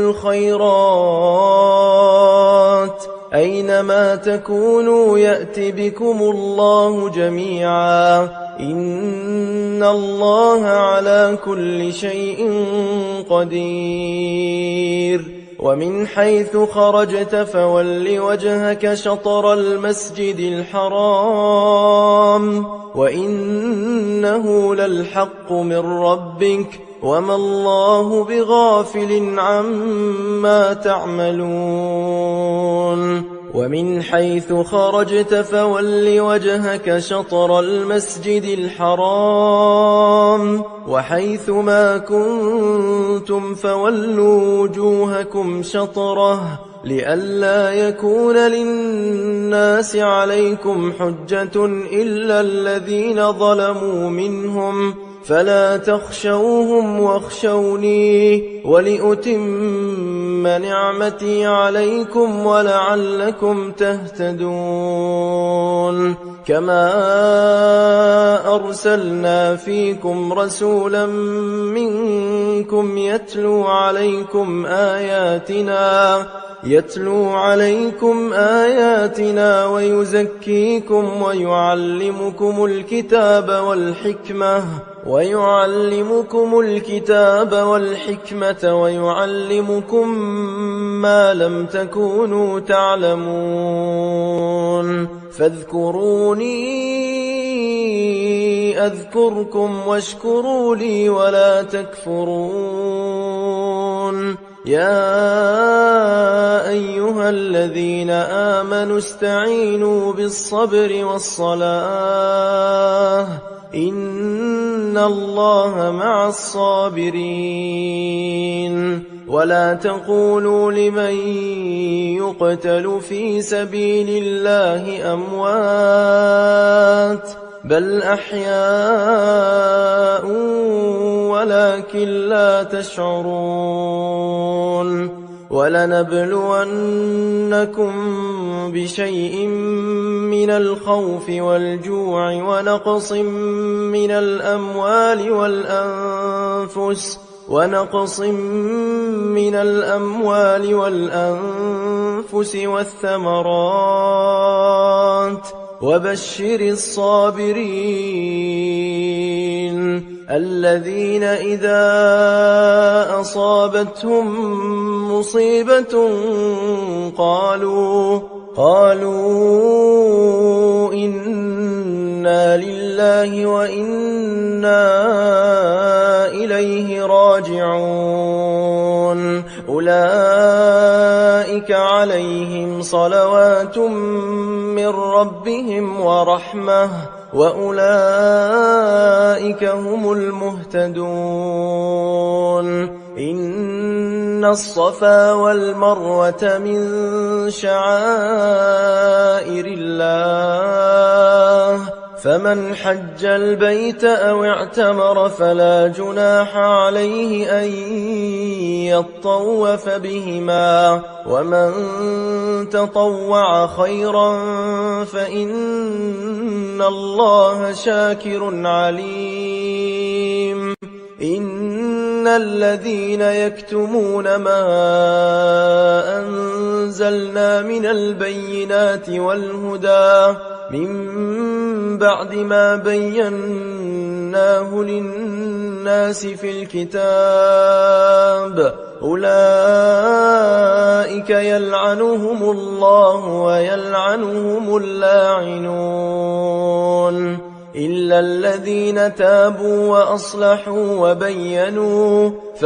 الخيرات أينما تكونوا يأت بكم الله جميعا إن الله على كل شيء قدير. ومن حيث خرجت فول وجهك شطر المسجد الحرام وإنه للحق من ربك وما الله بغافل عما تعملون. ومن حيث خرجت فول وجهك شطر المسجد الحرام وحيث ما كنتم فولوا وجوهكم شطره لئلا يكون للناس عليكم حجة إلا الذين ظلموا منهم فلا تخشوهم واخشوني ولأتم نعمتي عليكم ولعلكم تهتدون. كما أرسلنا فيكم رسولا منكم يتلو عليكم آياتنا ويزكيكم ويعلمكم الكتاب والحكمة ويعلمكم ما لم تكونوا تعلمون. فاذكروني أذكركم واشكروا لي ولا تكفرون. يا أيها الذين آمنوا استعينوا بالصبر والصلاة إن الله مع الصابرين. ولا تقولوا لمن يقتل في سبيل الله أموات بل أحياء ولكن لا تشعرون. ولنبلونكم بشيء من الخوف والجوع ونقص من الأموال والأنفس والثمرات وبشر الصابرين الذين إذا أصابتهم مصيبة قالوا إنا لله وإنا إليه راجعون. أولئك عليهم صلوات من ربهم ورحمة وأولئك هم المهتدون. إن الصفا والمروة من شعائر الله فمن حج البيت أو اعتمر فلا جناح عليه أن يطوف بهما ومن تطوع خيرا فإن الله شاكر عليم. إن الذين يكتمون ما أنزلنا من البينات والهدى من بعد ما بيناه للناس في الكتاب أولئك يلعنهم الله ويلعنهم اللاعنون. إلا الذين تابوا وأصلحوا وبينوا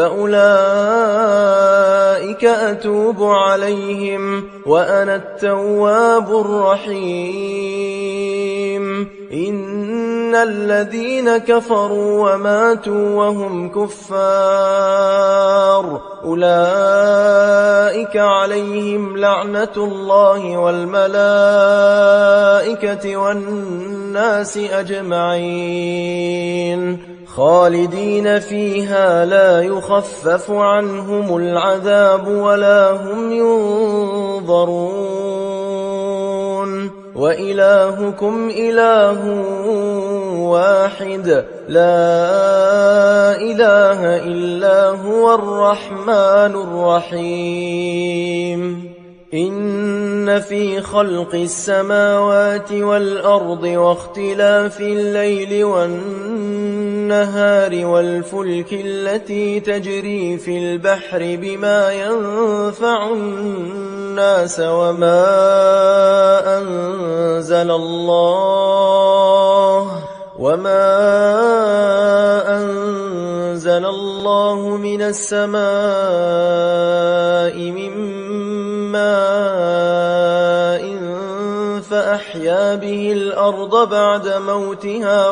فأولئك أتوب عليهم وأنا التواب الرحيم. إن الذين كفروا وماتوا وهم كفار أولئك عليهم لعنة الله والملائكة والناس أجمعين خالدين فيها لا يخفف عنهم العذاب ولا هم ينظرون. وإلهكم إله واحد لا إله إلا هو الرحمن الرحيم. إن في خلق السماوات والأرض واختلاف الليل والنهار والفلك التي تجري في البحر بما ينفع الناس وما أنزل الله من السماء من ماء فأحيا به الأرض بعد موتها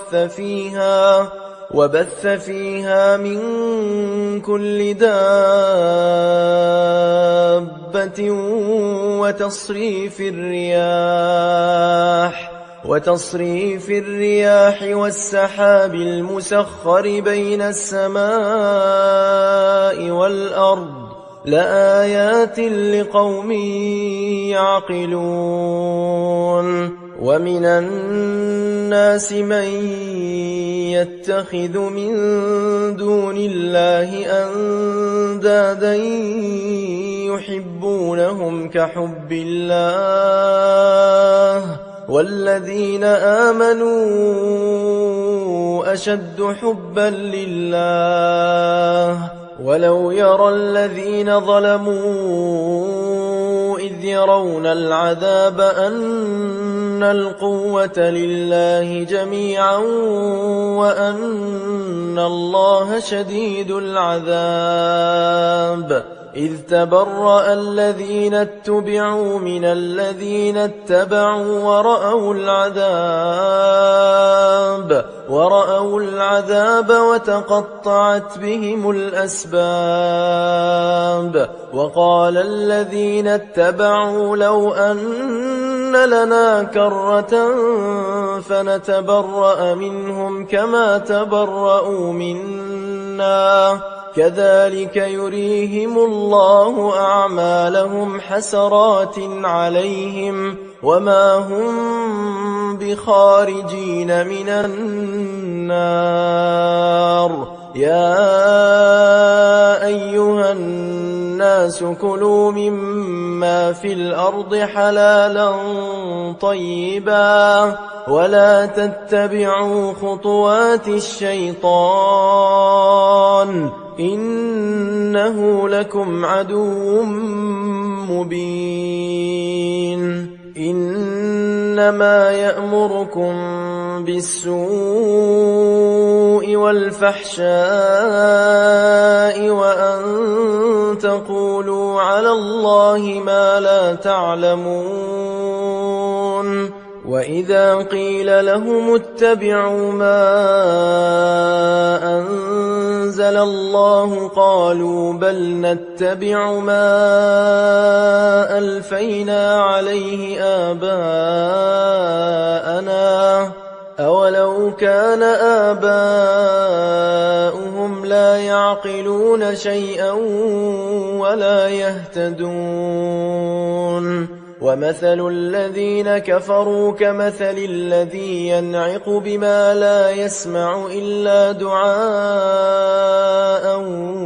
وبث فيها من كل دابة وتصريف الرياح والسحاب المسخر بين السماء والأرض لآيات لقوم يعقلون. ومن الناس من يتخذ من دون الله أندادا يحبونهم كحب الله والذين آمنوا أشد حبا لله. ولو يرى الذين ظلموا إذ يرون العذاب أن القوة لله جميعا وأن الله شديد العذاب إذ تبرأ الذين اتبعوا من الذين اتبعوا ورأوا العذاب وتقطعت بهم الأسباب. وقال الذين اتبعوا لو أن لنا كرة فنتبرأ منهم كما تبرأوا منا كذلك يريهم الله أعمالهم حسرات عليهم وما هم بخارجين من النار. يا أيها الناس كلوا مما في الأرض حلالا طيبا ولا تتبعوا خطوات الشيطان إنه لكم عدو مبين. إنما يأمركم بالسوء والفحشاء وأن تقولوا على الله ما لا تعلمون. وإذا قيل لهم اتبعوا ما أنزل الله قالوا بل نتبع ما ألفينا عليه آباءنا أولو كان آباؤهم لا يعقلون شيئا ولا يهتدون. ومثل الذين كفروا كمثل الذي ينعق بما لا يسمع إلا دعاء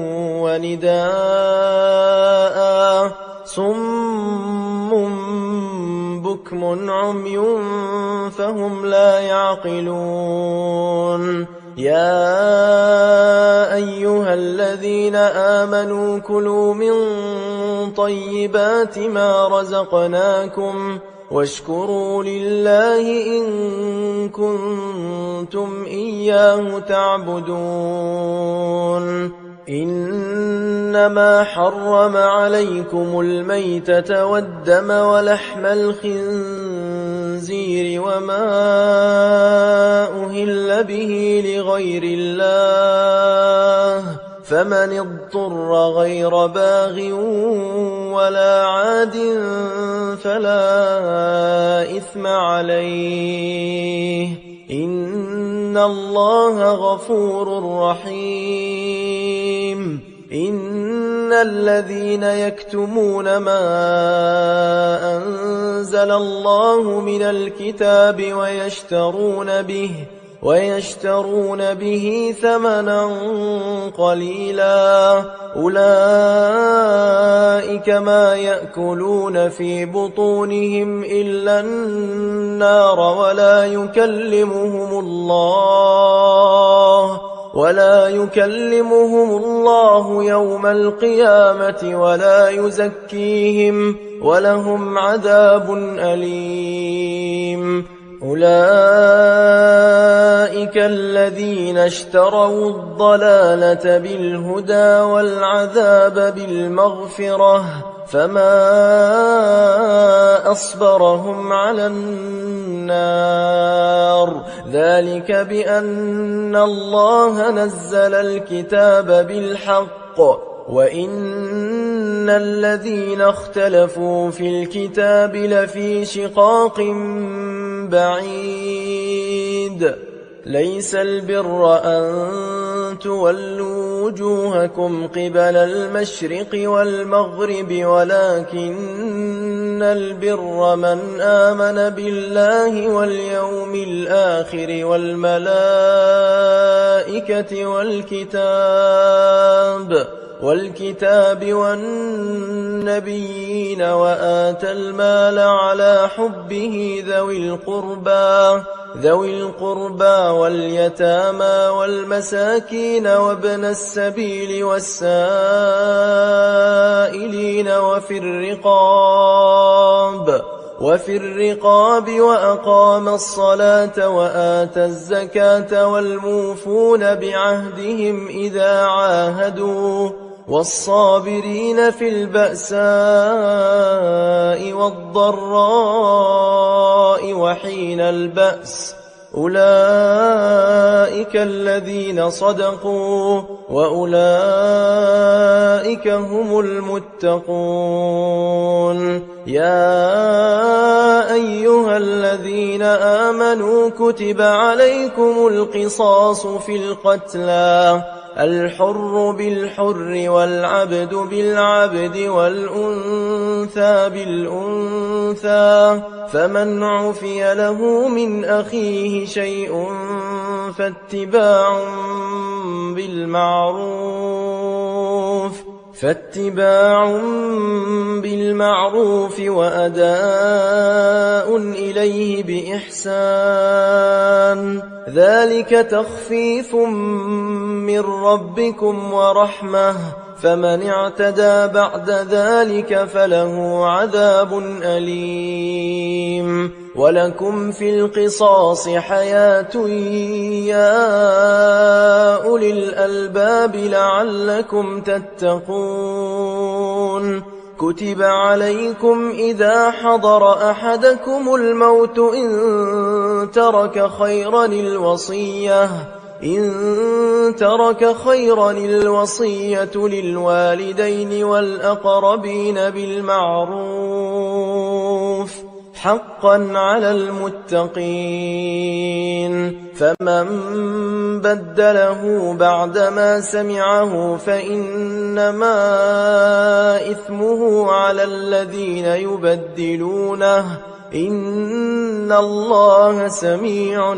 ونداء صم بكم عمي فهم لا يعقلون. يا أيها الذين آمنوا كلوا من طيبات ما رزقناكم واشكروا لله إن كنتم إياه تعبدون. إنما حرم عليكم الميتة والدم ولحم الخنزير وما أهل به لغير الله، فمن اضطر غير باغ ولا عاد فلا إثم عليه، إن الله غفور رحيم. إن الذين يكتمون ما أنزل الله من الكتاب ويشترون به ثمنا قليلا أولئك ما يأكلون في بطونهم إلا النار ولا يكلمهم الله يوم القيامة ولا يزكيهم ولهم عذاب أليم. أولئك الذين اشتروا الضلالة بالهدى والعذاب بالمغفرة، فما أصبرهم على النار، ذلك بأن الله نزل الكتاب بالحق وإن الذين اختلفوا في الكتاب لفي شقاق بعيد. ليس البر أن تولوا وجوهكم قبل المشرق والمغرب ولكن البر من آمن بالله واليوم الآخر والملائكة والكتاب والنبيين وآتى المال على حبه ذوي القربى واليتامى والمساكين وابن السبيل والسائلين وفي الرقاب وأقام الصلاة وآتى الزكاة والموفون بعهدهم إذا عاهدوا والصابرين في البأساء والضراء وحين البأس، أولئك الذين صدقوا وأولئك هم المتقون. يا أيها الذين آمنوا كتب عليكم القصاص في القتلى، الحر بالحر والعبد بالعبد والأنثى بالأنثى، فمن عفي له من أخيه شيء فاتباع بالمعروف وأداء إليه بإحسان، ذلك تخفيف من ربكم ورحمة، فمن اعتدى بعد ذلك فله عذاب أليم. ولكم في القصاص حياة يا أولي الألباب لعلكم تتقون. كتب عليكم إذا حضر أحدكم الموت إن ترك خيرا الوصية للوالدين والأقربين بالمعروف حقا على المتقين، فمن بدله بعدما سمعه فإنما إثمه على الذين يبدلونه، إن الله سميع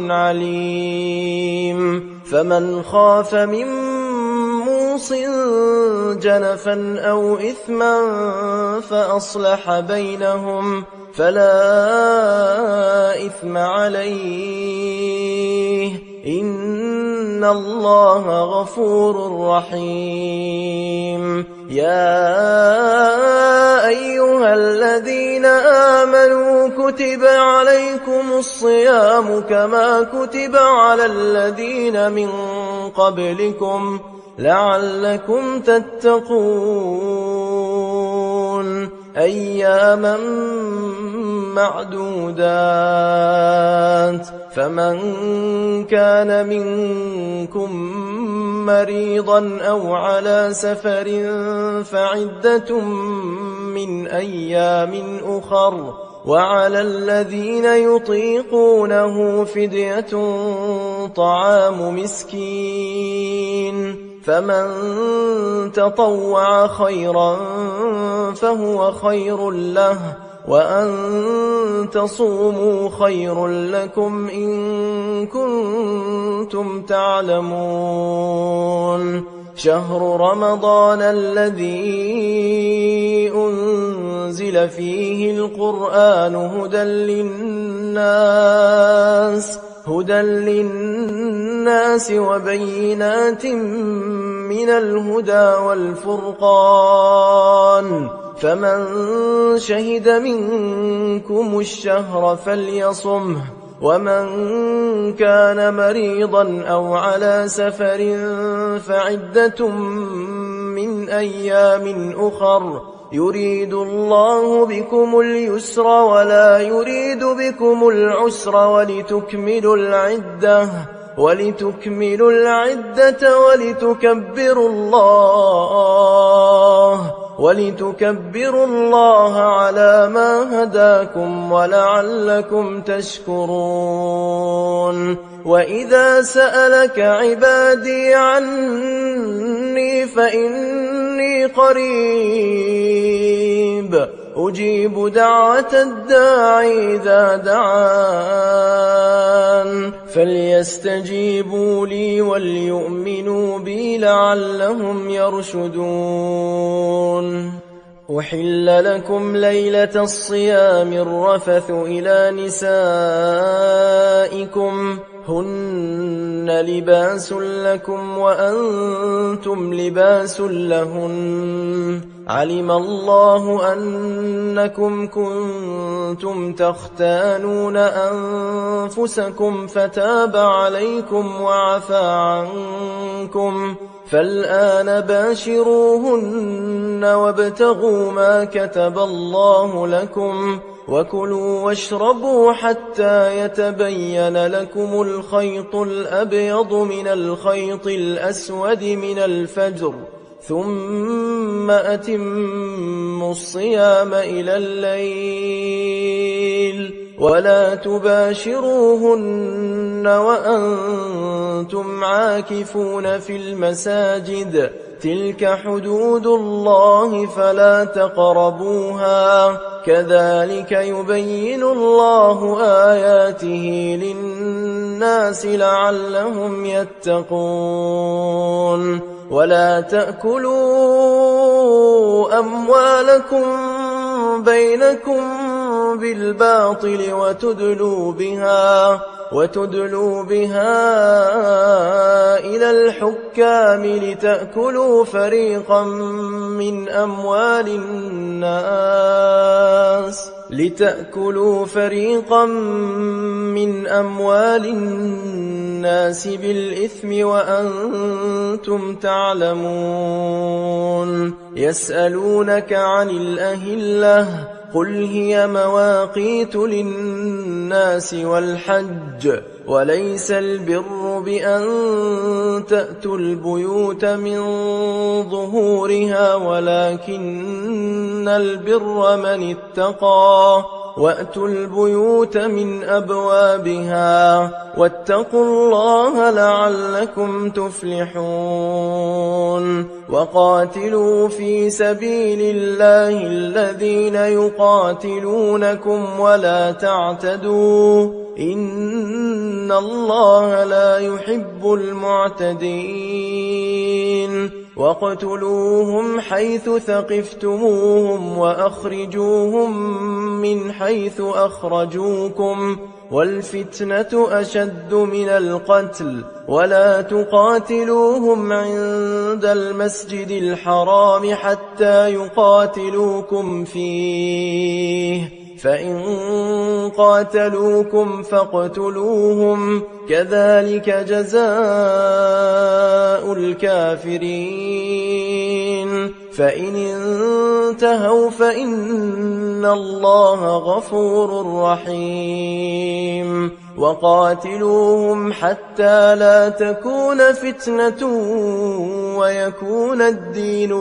عليم. فمن خاف من موص جنفا أو إثما فأصلح بينهم فلا إثم عليه، إن إن الله غفور رحيم. يا أيها الذين آمنوا كتب عليكم الصيام كما كتب على الذين من قبلكم لعلكم تتقون أياما معدودات. فمن كان منكم مريضا أو على سفر فعدة من أيام أخر، وعلى الذين يطيقونه فدية طعام مسكين، فمن تطوع خيرا فهو خير له، وأن تصوموا خير لكم إن كنتم تعلمون. شهر رمضان الذي أنزل فيه القرآن هدى للناس وبينات من الهدى والفرقان، فمن شهد منكم الشهر فليصمه، ومن كان مريضا أو على سفر فعدة من أيام أخر، يريد الله بكم اليسر ولا يريد بكم العسر ولتكملوا العدة ولتكبروا الله على ما هداكم ولعلكم تشكرون. وإذا سألك عبادي عني فإني قريب أجيب دعوة الداعي إذا دعان، فليستجيبوا لي وليؤمنوا بي لعلهم يرشدون. أحل لكم ليلة الصيام الرفث إلى نسائكم هن لباس لكم وأنتم لباس لهن، علم الله أنكم كنتم تختانون أنفسكم فتاب عليكم وعفى عنكم، فالآن باشروهن وابتغوا ما كتب الله لكم، وكلوا واشربوا حتى يتبين لكم الخيط الأبيض من الخيط الأسود من الفجر، ثم أتموا الصيام إلى الليل، ولا تباشروهن وأنتم عاكفون في المساجد، تلك حدود الله فلا تقربوها، كذلك يبين الله آياته للناس لعلهم يتقون. ولا تأكلوا أموالكم بينكم بالباطل وتدلوا بها إلى الحكام لتأكلوا فريقا من أموال الناس بالإثم وأنتم تعلمون. يسألونك عن الأهلة قل هي مواقيت للناس والحج، وليس البر بأن تأتوا البيوت من ظهورها ولكن البر من اتقى، وأتوا البيوت من أبوابها واتقوا الله لعلكم تفلحون. وقاتلوا في سبيل الله الذين يقاتلونكم ولا تعتدوا إن الله لا يحب المعتدين واقتلوهم حيث ثقفتموهم وأخرجوهم من حيث أخرجوكم والفتنة أشد من القتل ولا تقاتلوهم عند المسجد الحرام حتى يقاتلوكم فيه فإن قاتلوكم فاقتلوهم كذلك جزاء الكافرين فإن انتهوا فإن الله غفور رحيم وقاتلوهم حتى لا تكون فتنة ويكون الدين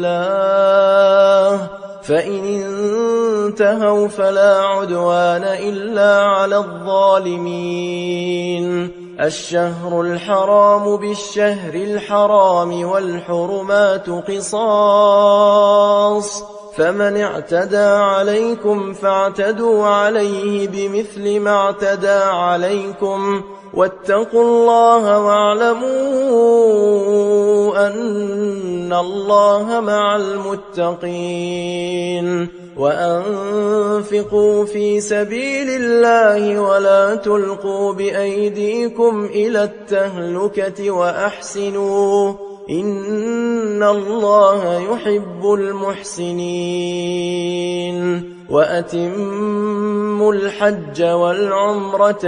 لله فإن انتهوا فلا عدوان إلا على الظالمين الشهر الحرام بالشهر الحرام والحرمات قصاص فمن اعتدى عليكم فاعتدوا عليه بمثل ما اعتدى عليكم واتقوا الله واعلموا أن الله مع المتقين وأنفقوا في سبيل الله ولا تلقوا بأيديكم إلى التهلكة وأحسنوا إن الله يحب المحسنين وأتموا الحج والعمرة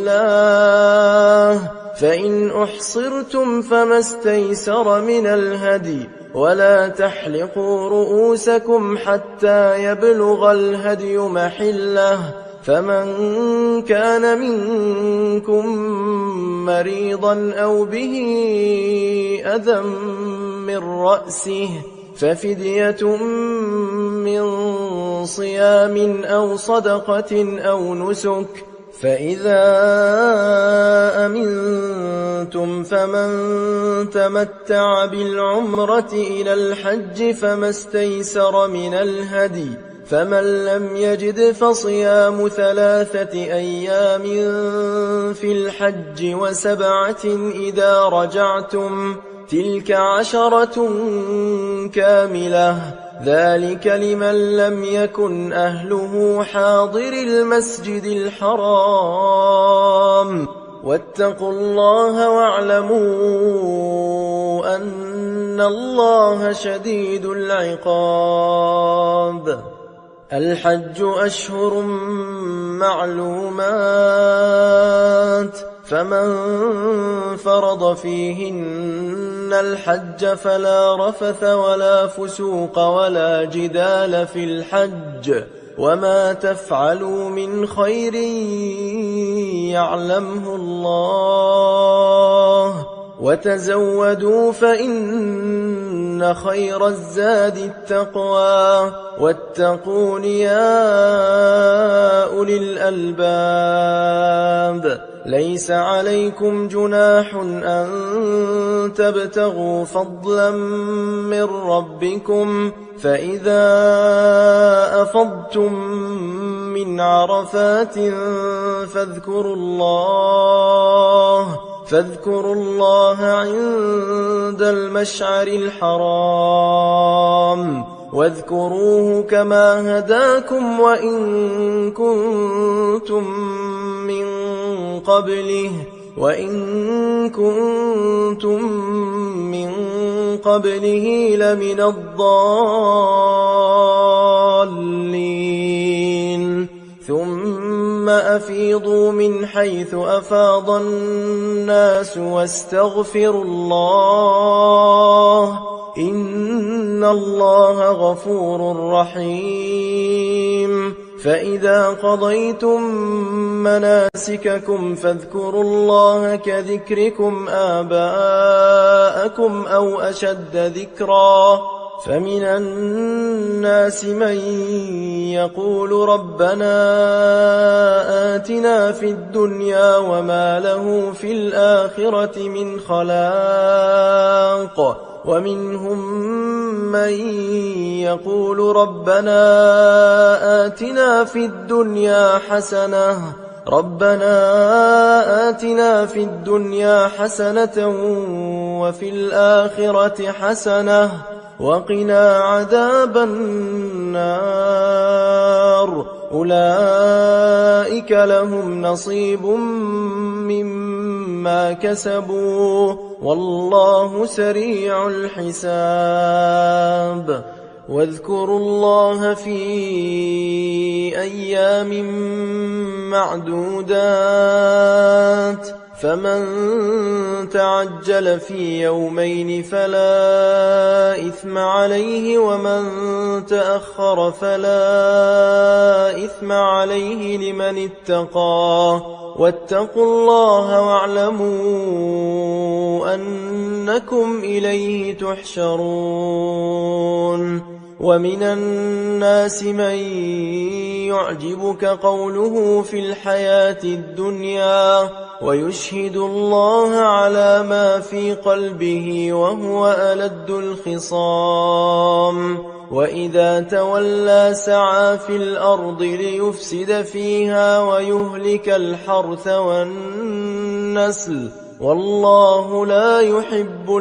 لله فإن أحصرتم فما استيسر من الهدي ولا تحلقوا رؤوسكم حتى يبلغ الهدي محله فمن كان منكم مريضا أو به أذى من رأسه ففدية من صيام أو صدقة أو نسك فإذا أمنتم فمن تمتع بالعمرة إلى الحج فما استيسر من الهدي فمن لم يجد فصيام 3 أيام في الحج و7 إذا رجعتم تلك 10 كاملة ذلك لمن لم يكن أهله حاضر المسجد الحرام واتقوا الله واعلموا أن الله شديد العقاب الحج أشهر معلومات فمن فرض فيهن الحج فلا رفث ولا فسوق ولا جدال في الحج وما تفعلوا من خير يعلمه الله وتزودوا فإن خير الزاد التقوى واتقون يا أولي الألباب ليس عليكم جناح أن تبتغوا فضلا من ربكم فإذا أفضتم من عرفات فاذكروا الله عند المشعر الحرام واذكروه كما هداكم وإن كنتم من قبله لمن الضالين ثم أفيضوا من حيث أفاض الناس واستغفروا الله إن الله غفور رحيم فإذا قضيتم مناسككم فاذكروا الله كذكركم آباءكم أو أشد ذكرا فمن الناس من يقول ربنا آتنا في الدنيا وما له في الآخرة من خلاق ومنهم من يقول ربنا آتنا في الدنيا حسنة ربنا آتنا في الدنيا حسنة وفي الآخرة حسنة وقنا عذاب النار أولئك لهم نصيب مما كسبوا والله سريع الحساب واذكروا الله في أيام معدودات فمن تعجل في يومين فلا إثم عليه ومن تأخر فلا إثم عليه لمن اتقى واتقوا الله واعلموا أنكم إليه تحشرون ومن الناس من يعجبك قوله في الحياة الدنيا ويشهد الله على ما في قلبه وهو ألد الخصام وإذا تولى سعى في الأرض ليفسد فيها ويهلك الحرث والنسل والله لا يحب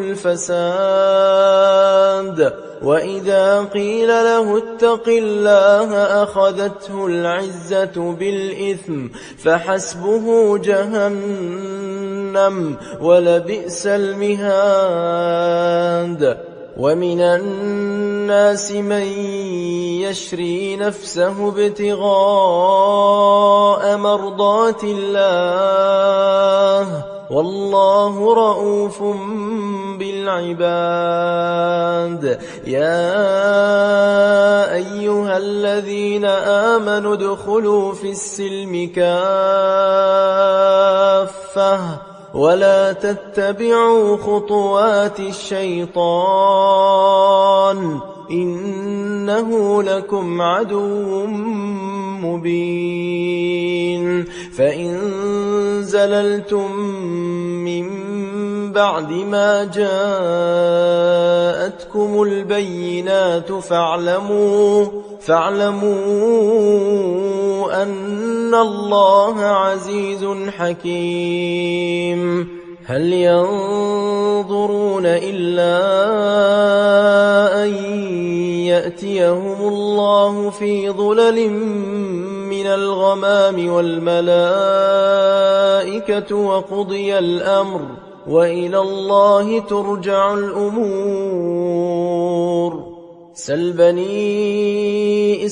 الفساد وإذا قيل له اتق الله أخذته العزة بالإثم فحسبه جهنم ولبئس المهاد ومن الناس من يشري نفسه ابتغاء مرضات الله والله رؤوف بالعباد يا أيها الذين آمنوا ادخلوا في السلم كافة ولا تتبعوا خطوات الشيطان إنه لكم عدو مبين فإن زللتم من بعد ما جاءتكم البينات فاعلموا أن الله عزيز حكيم هل ينظرون إلا أن يأتيهم الله في ظلل من الغمام والملائكة وقضي الأمر وإلى الله ترجع الأمور سل بني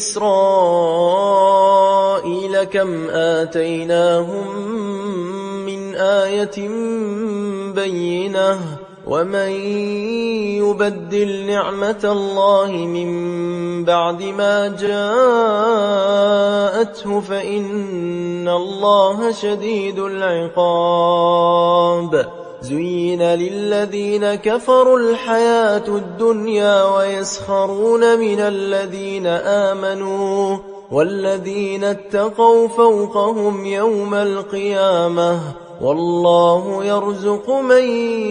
إسرائيل كم آتيناهم من آية بينة ومن يبدل نعمة الله من بعد ما جاءته فإن الله شديد العقاب زين للذين كفروا الحياة الدنيا ويسخرون من الذين آمنوا والذين اتقوا فوقهم يوم القيامة والله يرزق من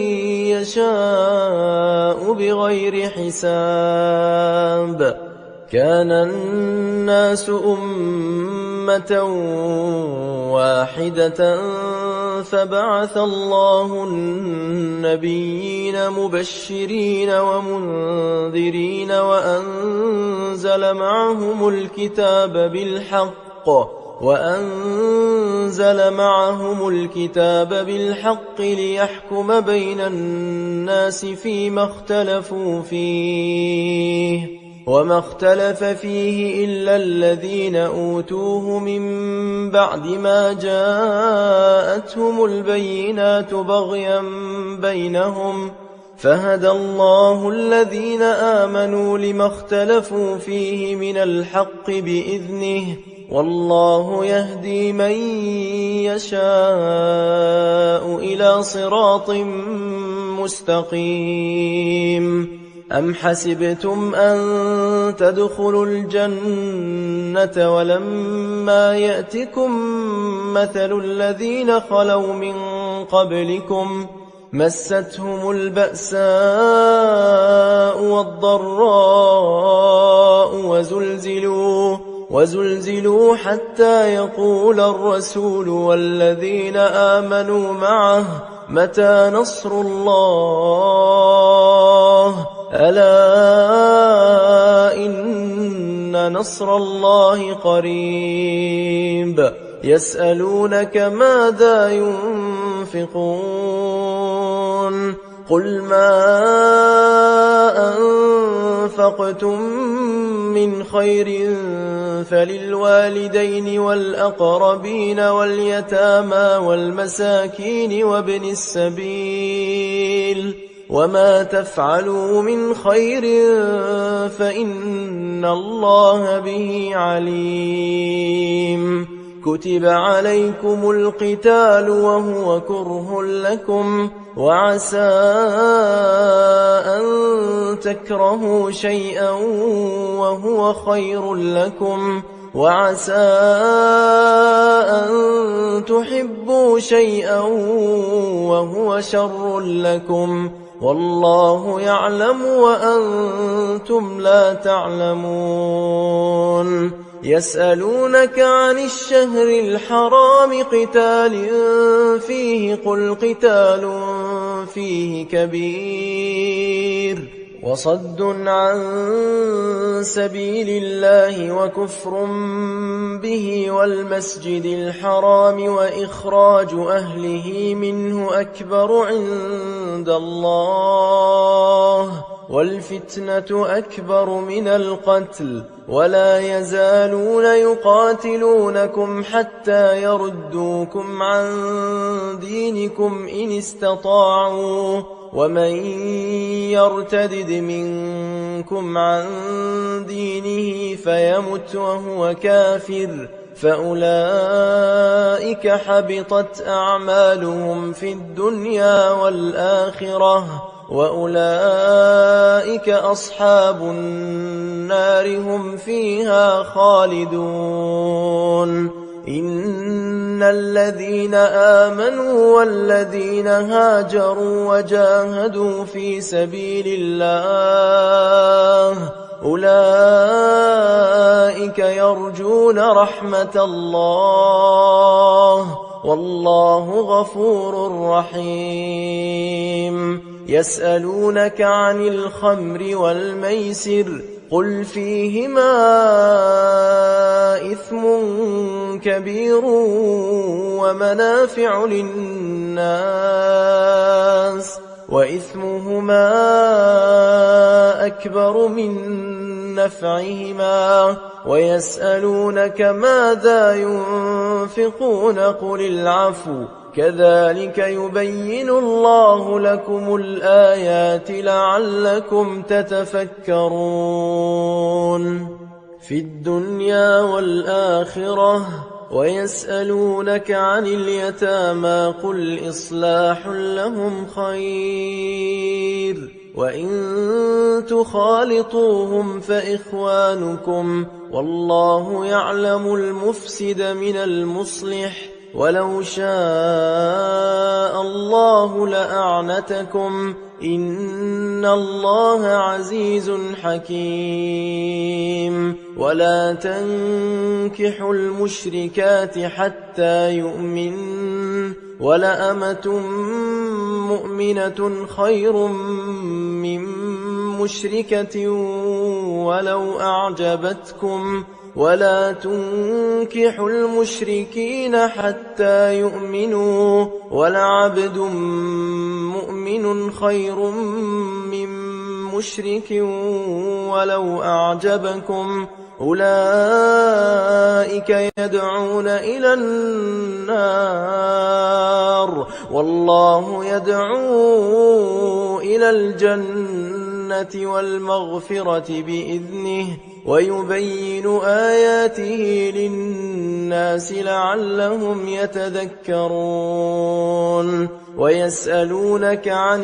يشاء بغير حساب كان الناس أمة واحدة فبعث الله النبيين مبشرين ومنذرين وأنزل معهم الكتاب بالحق ليحكم بين الناس فيما اختلفوا فيه وما اختلف فيه إلا الذين أوتوه من بعد ما جاءتهم البينات بغيا بينهم فهدى الله الذين آمنوا لما اختلفوا فيه من الحق بإذنه والله يهدي من يشاء إلى صراط مستقيم أم حسبتم أن تدخلوا الجنة ولما يأتكم مثل الذين خلوا من قبلكم مستهم البأساء والضراء وزلزلوا حتى يقول الرسول والذين آمنوا معه متى نصر الله ألا إن نصر الله قريب يسألونك ماذا ينفقون قل ما أنفقتم من خير فللوالدين والأقربين واليتامى والمساكين وابن السبيل وما تفعلوا من خير فإن الله به عليم كتب عليكم القتال وهو كره لكم وعسى أن تكرهوا شيئا وهو خير لكم وعسى أن تحبوا شيئا وهو شر لكم والله يعلم وأنتم لا تعلمون يسألونك عن الشهر الحرام قتال فيه قل قتال فيه كبير وصد عن سبيل الله وكفر به والمسجد الحرام وإخراج أهله منه أكبر عند الله والفتنة أكبر من القتل ولا يزالون يقاتلونكم حتى يردوكم عن دينكم إن استطاعوا ومن يرتدد منكم عن دينه فيمت وهو كافر فأولئك حبطت أعمالهم في الدنيا والآخرة وأولئك أصحاب النار هم فيها خالدون إن الذين آمنوا والذين هاجروا وجاهدوا في سبيل الله أولئك يرجون رحمة الله والله غفور رحيم يسألونك عن الخمر والميسر قل فيهما إثم كبير ومنافع للناس وإثمهما أكبر من نفعهما ويسألونك ماذا ينفقون قل العفو كذلك يبين الله لكم الآيات لعلكم تتفكرون في الدنيا والآخرة ويسألونك عن اليتامى قل إصلاح لهم خير وإن تخالطوهم فإخوانكم والله يعلم المفسد من المصلح ولو شاء الله لأعنتكم إن الله عزيز حكيم ولا تنكحوا المشركات حتى يؤمن ولأمة مؤمنة خير من مشركة ولو أعجبتكم ولا تنكحوا المشركين حتى يؤمنوا ولعبد مؤمن خير من مشرك ولو أعجبكم أولئك يدعون إلى النار والله يدعو إلى الجنة والمغفرة بإذنه ويبين آياته للناس لعلهم يتذكرون ويسألونك عن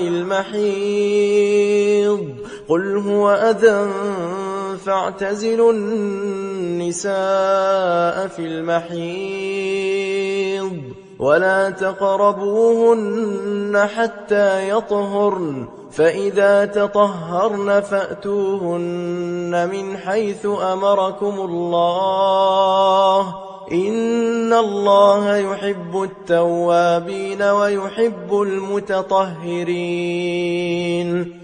المحيض قل هو أذى فاعتزلوا النساء في المحيض ولا تقربوهن حتى يطهرن فإذا تطهرن فأتوهن من حيث أمركم الله إن الله يحب التوابين ويحب المتطهرين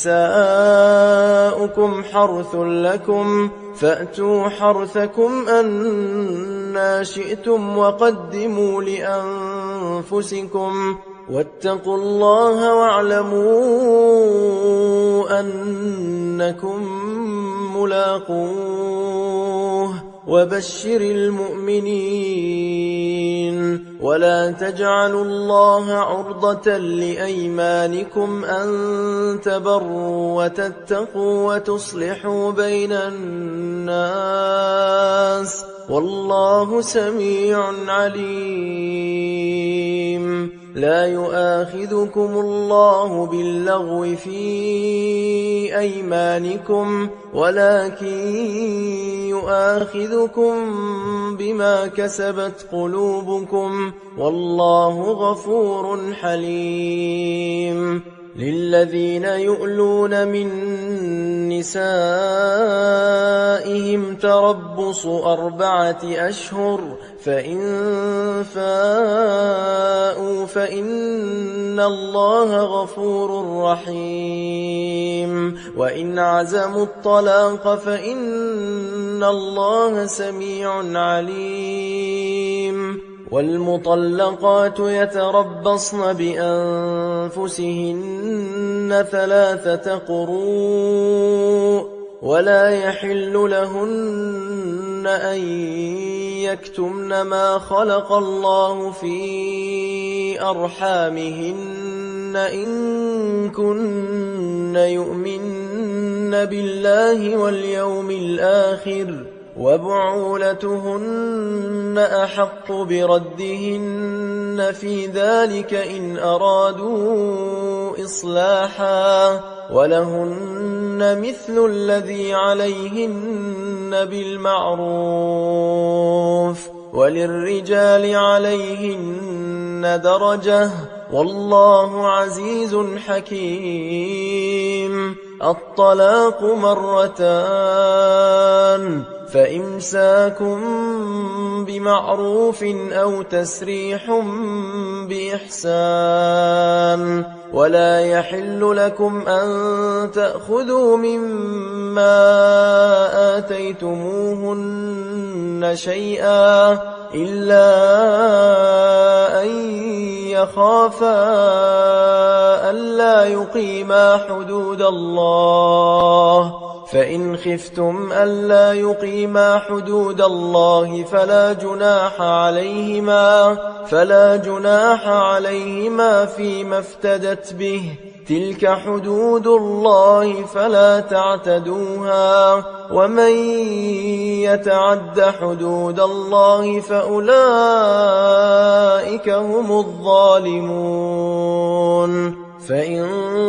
نساؤكم حرث لكم فأتوا حرثكم أنى شئتم وقدموا لأنفسكم واتقوا الله واعلموا أنكم ملاقوه وبشر المؤمنين ولا تجعلوا الله عرضة لأيمانكم أن تبروا وتتقوا وتصلحوا بين الناس والله سميع عليم لا يؤاخذكم الله باللغو في أيمانكم ولكن يؤاخذكم بما كسبت قلوبكم والله غفور حليم للذين يؤلون من نسائهم تربص 4 أشهر فإن فاءوا فإن الله غفور رحيم وإن عزموا الطلاق فإن الله سميع عليم والمطلقات يتربصن بأنفسهن 3 قروء ولا يحل لهن أن يكتمن ما خلق الله في أرحامهن إن كن يؤمن بالله واليوم الآخر وبعولتهن أحق بردهن في ذلك إن أرادوا إصلاحا ولهن مثل الذي عليهن بالمعروف وللرجال عليهن درجة والله عزيز حكيم الطلاق 2 مرتان فإمساك بمعروف أو تسريح بإحسان ولا يحل لكم أن تأخذوا مما آتيتموهن شيئا إلا أن يخافا ألا يقيما حدود الله فإن خفتم ألا يقيما حدود الله فلا جناح عليهما فيما افتدت به تلك حدود الله فلا تعتدوها ومن يتعد حدود الله فأولئك هم الظالمون فإن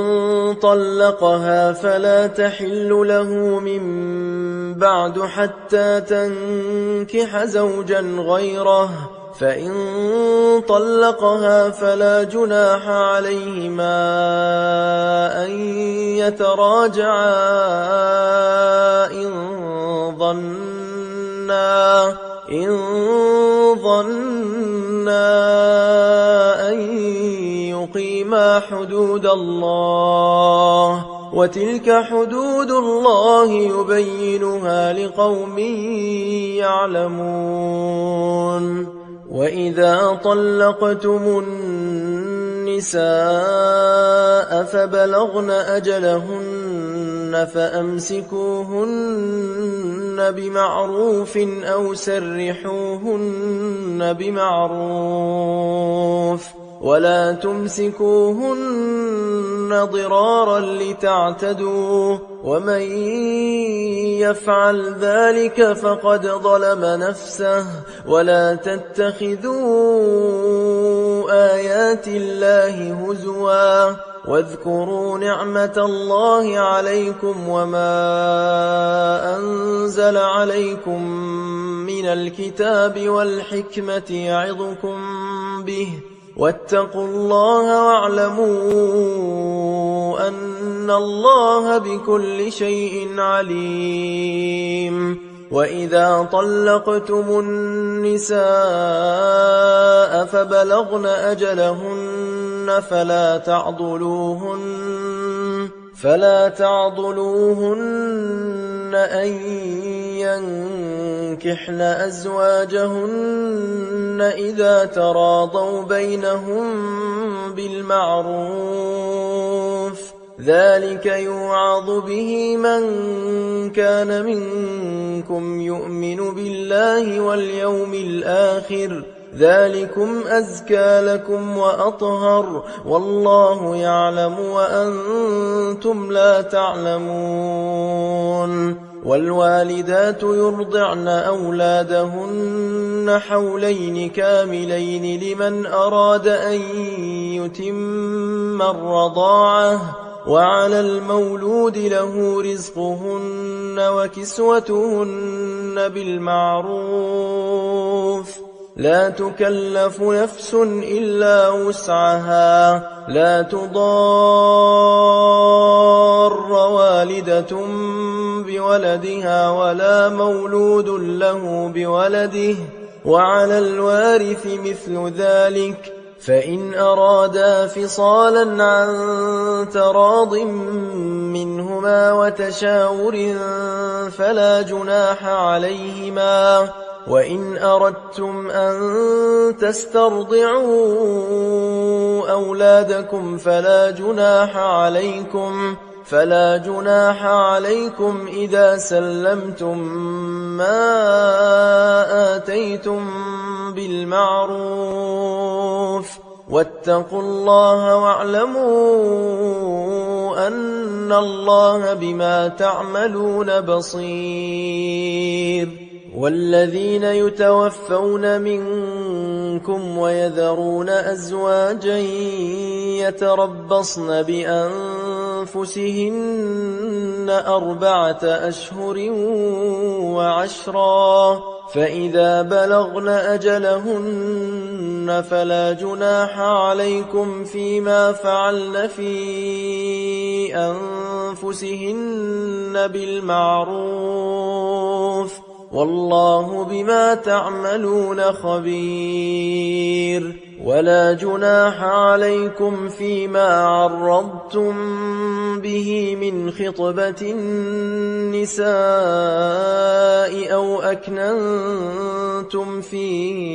طلقها فلا تحل له من بعد حتى تنكح زوجا غيره فإن طلقها فلا جناح عليهما أن يتراجعا إن ظنا أن يقيما حدود الله وتلك حدود الله يبينها لقوم يعلمون وإذا طلقتم النساء فبلغن أجلهن فأمسكوهن بمعروف أو سرحوهن بمعروف ولا تمسكوهن ضرارا لتعتدوا ومن يفعل ذلك فقد ظلم نفسه ولا تتخذوا آيات الله هزوا واذكروا نعمة الله عليكم وما أنزل عليكم من الكتاب والحكمة يعظكم به واتقوا الله واعلموا أن الله بكل شيء عليم. وإذا طلقتم النساء فبلغن أجلهن فلا تعضلوهن أن ينكحن أزواجهن إذا تراضوا بينهم بالمعروف، ذلك يوعظ به من كان منكم يؤمن بالله واليوم الآخر، ذلكم أزكى لكم وأطهر، والله يعلم وأنتم لا تعلمون. والوالدات يرضعن أولادهن حولين كاملين لمن أراد أن يتم الرضاعة، وعلى المولود له رزقهن وكسوتهن بالمعروف، لا تكلف نفس إلا وسعها، لا تضار والدة بولدها ولا مولود له بولده، وعلى الوارث مثل ذلك، فإن أرادا فصالا عن تراض منهما وتشاور فلا جناح عليهما. وإن أردتم أن تسترضعوا أولادكم فلا جناح عليكم إذا سلمتم ما آتيتم بالمعروف، واتقوا الله واعلموا أن الله بما تعملون بصير. والذين يتوفون منكم ويذرون أزواجا يتربصن بأنفسهن 4 أشهر وعشرا، فإذا بلغن أجلهن فلا جناح عليكم فيما فعلن في أنفسهن بالمعروف، والله بما تعملون خبير. ولا جناح عليكم فيما عرضتم به من خطبة النساء أو أكننتم في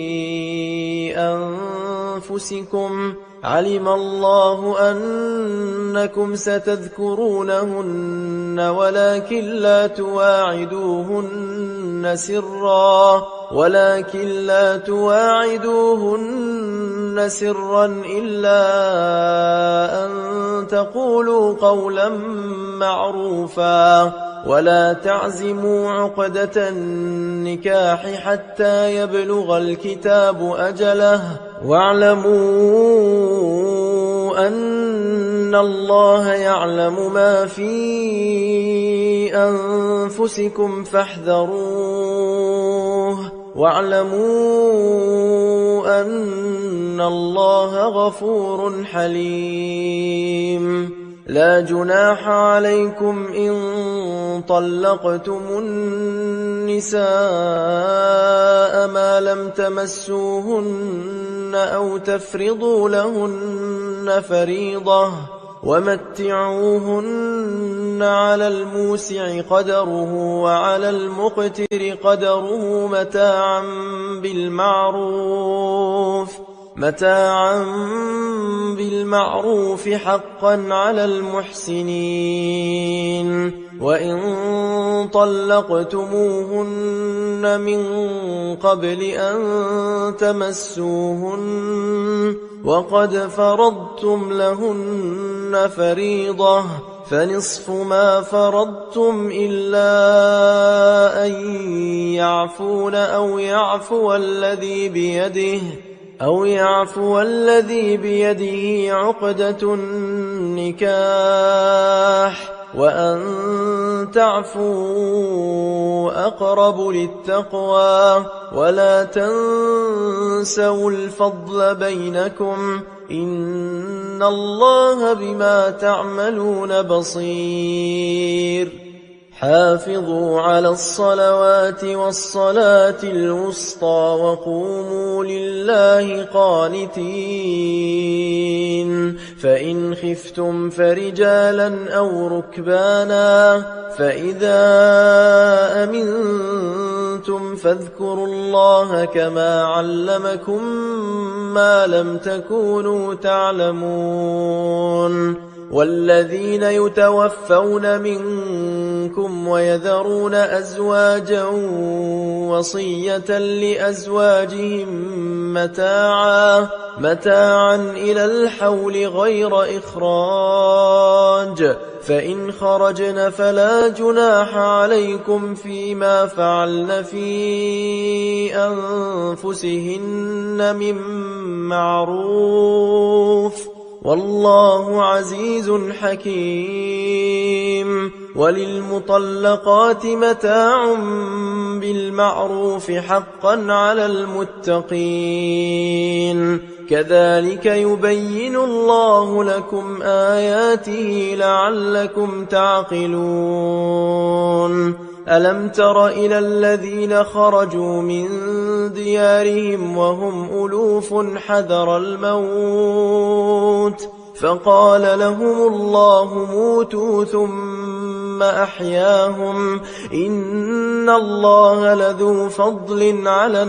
أنفسكم، علم الله أنكم ستذكرونهن ولكن لا تواعدوهن سرا إلا أن تقولوا قولا معروفا، ولا تعزموا عقدة النكاح حتى يبلغ الكتاب أجله، واعلموا أن الله يعلم ما في أنفسكم فاحذروه، واعلموا أن الله غفور حليم. لا جناح عليكم إن طلقتم النساء ما لم تمسوهن أو تفرضوا لهن فريضة، ومتعوهن على الموسع قدره وعلى المقتر قدره متاعا بالمعروف حقا على المحسنين. وإن طلقتموهن من قبل أن تمسوهن وقد فرضتم لهن فريضة فنصف ما فرضتم إلا أن يعفون أو يعفو الذي بيده عقدة النكاح، وأن تعفوا أقرب للتقوى، ولا تنسوا الفضل بينكم إن الله بما تعملون بصير حافظوا على الصلوات والصلاة الوسطى وقوموا لله قانتين فإن خفتم فرجالا أو ركبانا فإذا أمنتم فاذكروا الله كما علمكم ما لم تكونوا تعلمون والذين يتوفون منكم ويذرون أزواجا وصية لأزواجهم متاعا إلى الحول غير إخراج فإن خرجن فلا جناح عليكم فيما فعلن في أنفسهن من معروف والله عزيز حكيم وللمطلقات متاع بالمعروف حقا على المتقين كذلك يبين الله لكم آياته لعلكم تعقلون ألم تر إلى الذين خرجوا من ديارهم وهم ألوف حذر الموت فقال لهم الله موتوا ثم أحياهم إن الله لذو فضل على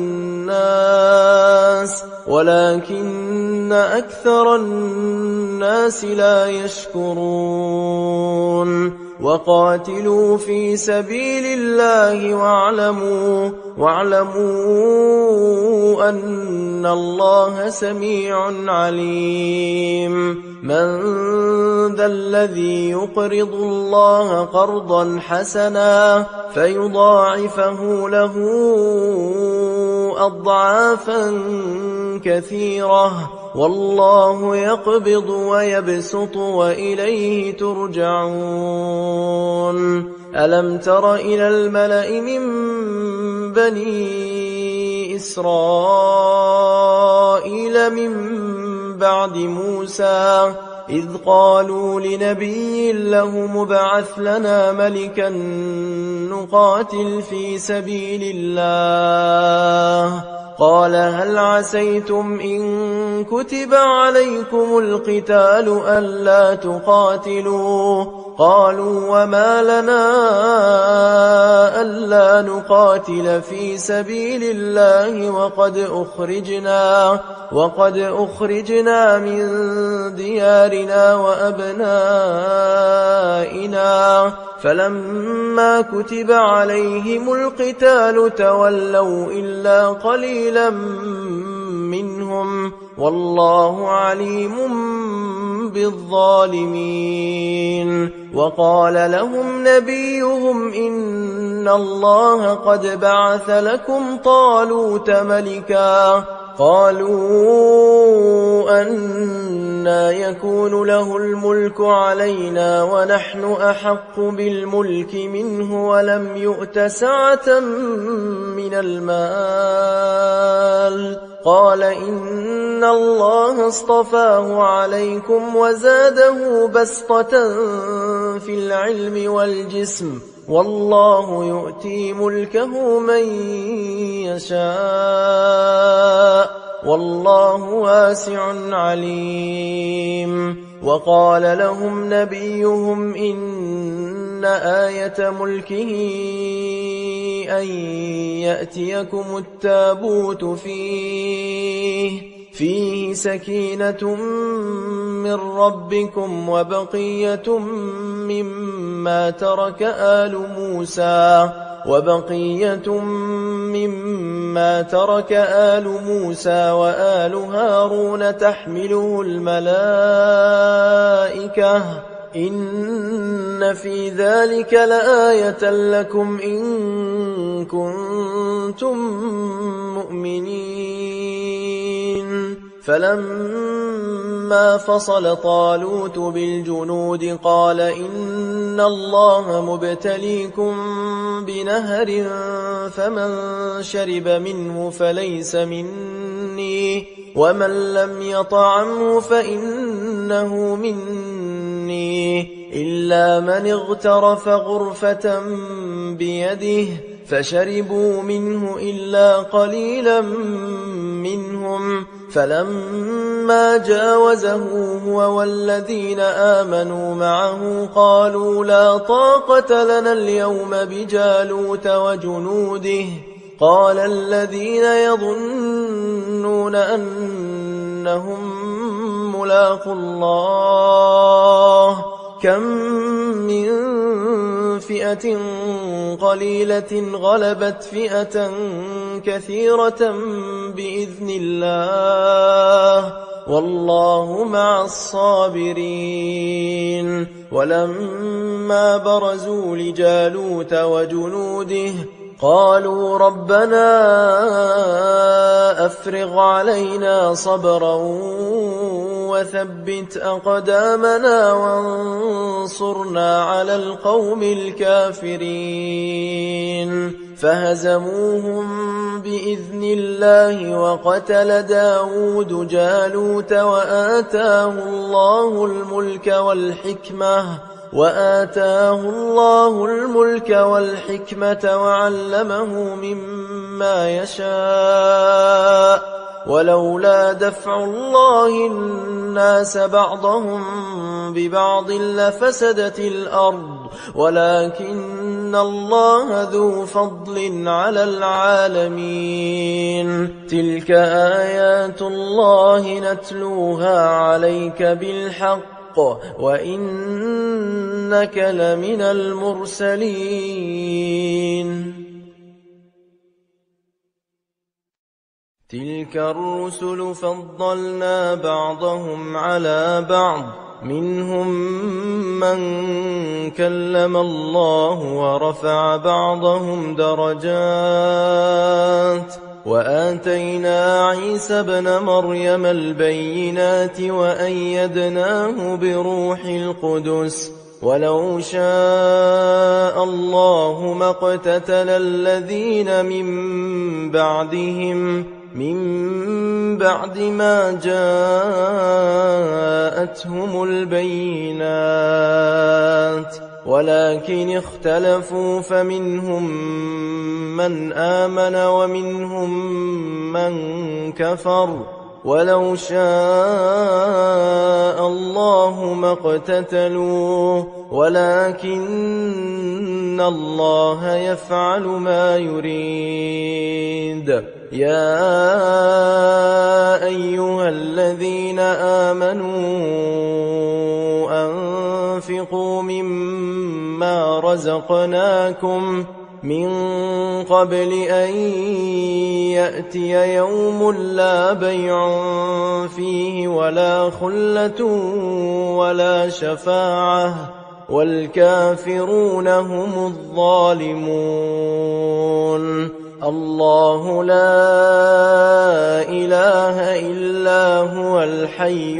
الناس ولكن أكثر الناس لا يشكرون وقاتلوا في سبيل الله واعلموا أن الله سميع عليم من ذا الذي يقرض الله قرضا حسنا فيضاعفه له أضعافا كثيرة والله يقبض ويبسط وإليه ترجعون ألم تر إلى الملأ من بني إسرائيل من بعد موسى إذ قالوا لنبي له مبعث لنا ملكا نقاتل في سبيل الله قال هل عسيتم إن كتب عليكم القتال ألا تقاتلوا قالوا وما لنا ألا نقاتل في سبيل الله وقد أخرجنا من ديارنا وأبنائنا فلما كتب عليهم القتال تولوا إلا قليلا منهم والله عليم بالظالمين وقال لهم نبيهم إن الله قد بعث لكم طالوت ملكا قالوا أنى يكون له الملك علينا ونحن أحق بالملك منه ولم يؤت سعة من المال قال إن الله اصطفاه عليكم وزاده بسطة في العلم والجسم والله يؤتي ملكه من يشاء والله واسع عليم وقال لهم نبيهم إن آية ملكه أن يأتيكم التابوت فيه سكينة من ربكم وبقية مما ترك آل موسى وآل هارون تحمله الملائكة إن في ذلك لآية لكم إن كنتم مؤمنين فلما ولما فصل طالوت بالجنود قال إن الله مبتليكم بنهر فمن شرب منه فليس مني ومن لم يطعمه فإنه مني إلا من اغترف غرفة بيده فشربوا منه إلا قليلا منهم فلما جاوزه هو والذين آمنوا معه قالوا لا طاقة لنا اليوم بجالوت وجنوده قال الذين يظنون أنهم ملاقو الله كم من فئة قليلة غلبت فئة كثيرة بإذن الله والله مع الصابرين ولما برزوا لجالوت وجنوده قالوا ربنا أفرغ علينا صبرا وثبت أقدامنا وانصرنا على القوم الكافرين فهزموهم بإذن الله وقتل داود جالوت وآتاه الله الملك والحكمة وعلمه مما يشاء ولولا دفع الله الناس بعضهم ببعض لفسدت الأرض ولكن الله ذو فضل على العالمين تلك آيات الله نتلوها عليك بالحق وإنك لمن المرسلين تلك الرسل فضلنا بعضهم على بعض منهم من كلم الله ورفع بعضهم درجات وآتينا عيسى ابن مريم البينات وأيدناه بروح القدس ولو شاء الله ما اقتتل الذين من بعد ما جاءتهم البينات ولكن اختلفوا فمنهم من آمن ومنهم من كفر ولو شاء الله ما اقتتلوا ولكن الله يفعل ما يريد يا أيها الذين آمنوا أنفقوا مما رزقناكم من قبل أن يأتي يوم لا بيع فيه ولا خلة ولا شفاعة والكافرون هم الظالمون الله لا إله إلا هو الحي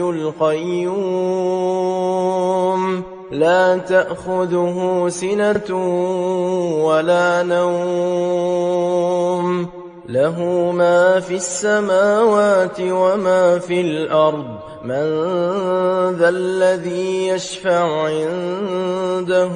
القيوم لا تأخذه سنة ولا نوم له ما في السماوات وما في الأرض من ذا الذي يشفع عنده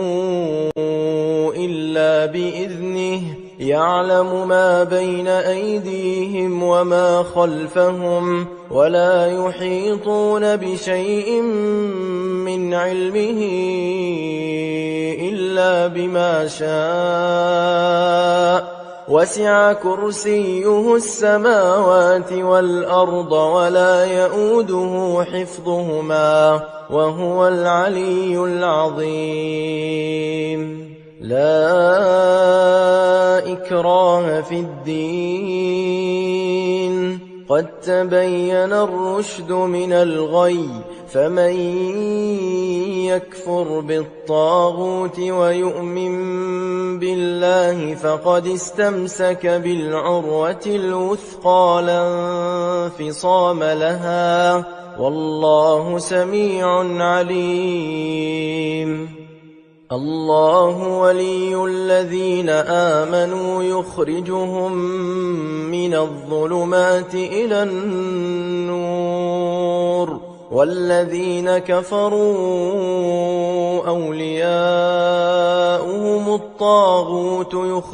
إلا بإذنه يعلم ما بين أيديهم وما خلفهم ولا يحيطون بشيء من علمه إلا بما شاء وسع كرسيه السماوات والأرض ولا يؤوده حفظهما وهو العلي العظيم لا إكراه في الدين قد تبين الرشد من الغي فمن يكفر بالطاغوت ويؤمن بالله فقد استمسك بالعروة الوثقى لا انفصام لها والله سميع عليم. الله ولي الذين آمنوا يخرجهم من الظلمات إلى النور، والذين كفروا أولياؤهم الطاغوت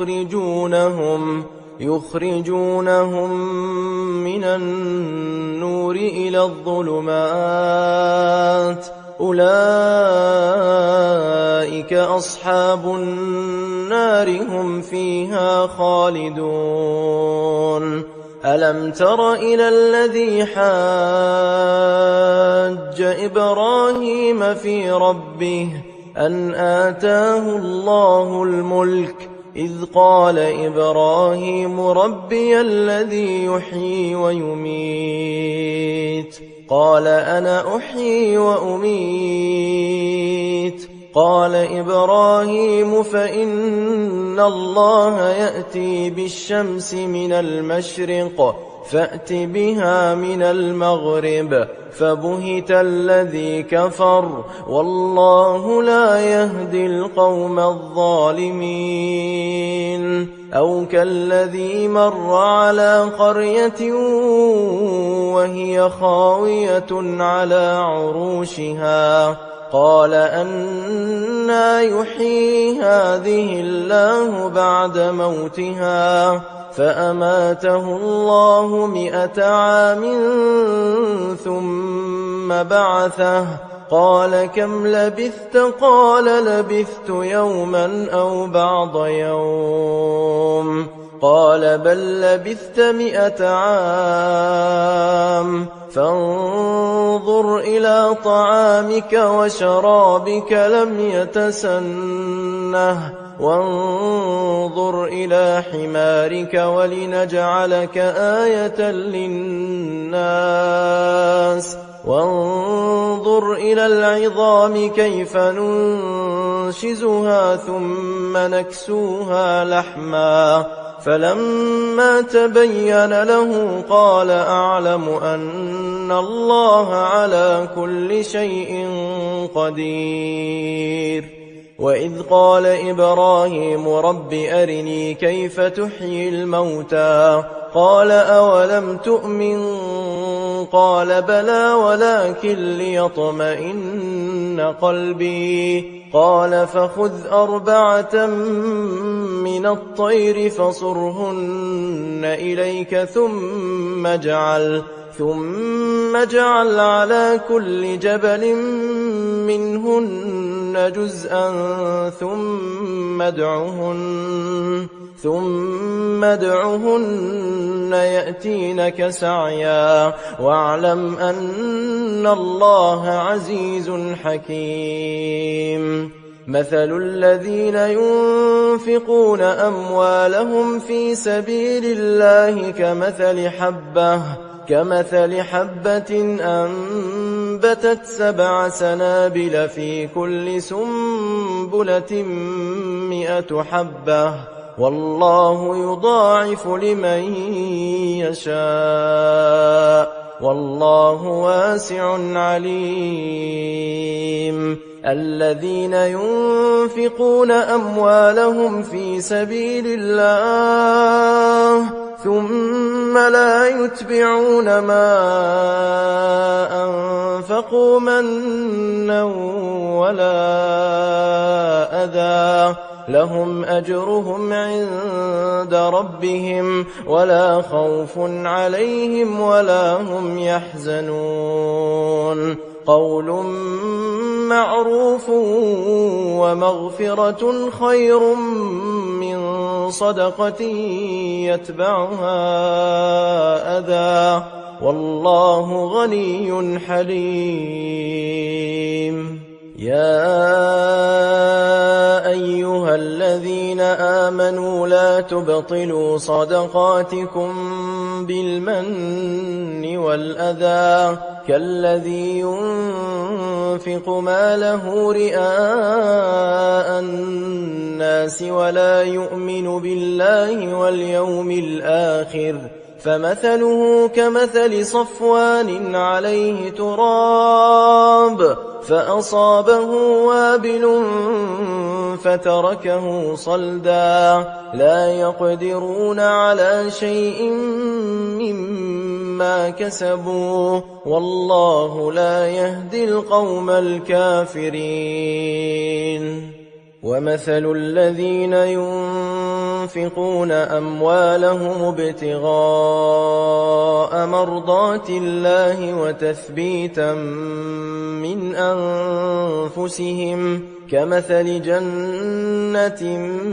يخرجونهم من النور إلى الظلمات، أولئك أصحاب النار هم فيها خالدون. ألم تر إلى الذي حاج إبراهيم في ربه أن آتاه الله الملك، إذ قال إبراهيم ربي الذي يحيي ويميت، قال أنا أحيي وأميت، قال إبراهيم فإن الله يأتي بالشمس من المشرق فأت بها من المغرب، فبهت الذي كفر والله لا يهدي القوم الظالمين. أو كالذي مر على قرية وهي خاوية على عروشها، قال أنى يحيي هذه الله بعد موتها، فأماته الله 100 عام ثم بعثه، قال كم لبثت؟ قال لبثت يوما أو بعض يوم، قال بل لبثت 100 عام، فانظر إلى طعامك وشرابك لم يتسنه، وانظر إلى حمارك ولنجعلك آية للناس، وانظر إلى العظام كيف ننشزها ثم نكسوها لحما، فلما تبين له قال أعلم أن الله على كل شيء قدير. وإذ قال إبراهيم رب أرني كيف تحيي الموتى، قال أولم تؤمن؟ قال بلى ولكن ليطمئن قلبي، قال فخذ 4 من الطير فصرهن إليك ثم اجعل على كل جبل منهن جزءا ثم ادعهن يأتينك سعيا، واعلم أن الله عزيز حكيم. مثل الذين ينفقون أموالهم في سبيل الله كمثل حبة أنبتت 7 سنابل في كل سنبلة 100 حبة، والله يضاعف لمن يشاء، والله واسع عليم. الذين ينفقون أموالهم في سبيل الله ثم لا يتبعون ما أنفقوا منا ولا أذى، لهم أجرهم عند ربهم ولا خوف عليهم ولا هم يحزنون. قول معروف ومغفرة خير من صدقة يتبعها أذى، والله غني حليم. يا أيها الذين آمنوا لا تبطلوا صدقاتكم بالمن والأذى كالذي ينفق ماله رئاء الناس ولا يؤمن بالله واليوم الآخر، فمثله كمثل صفوان عليه تراب فأصابه وابل فتركه صلدا لا يقدرون على شيء مما كسبوا والله لا يهدي القوم الكافرين ومثل الذين ينفقون أموالهم ابتغاء مرضات الله وتثبيتا من أنفسهم كمثل جنة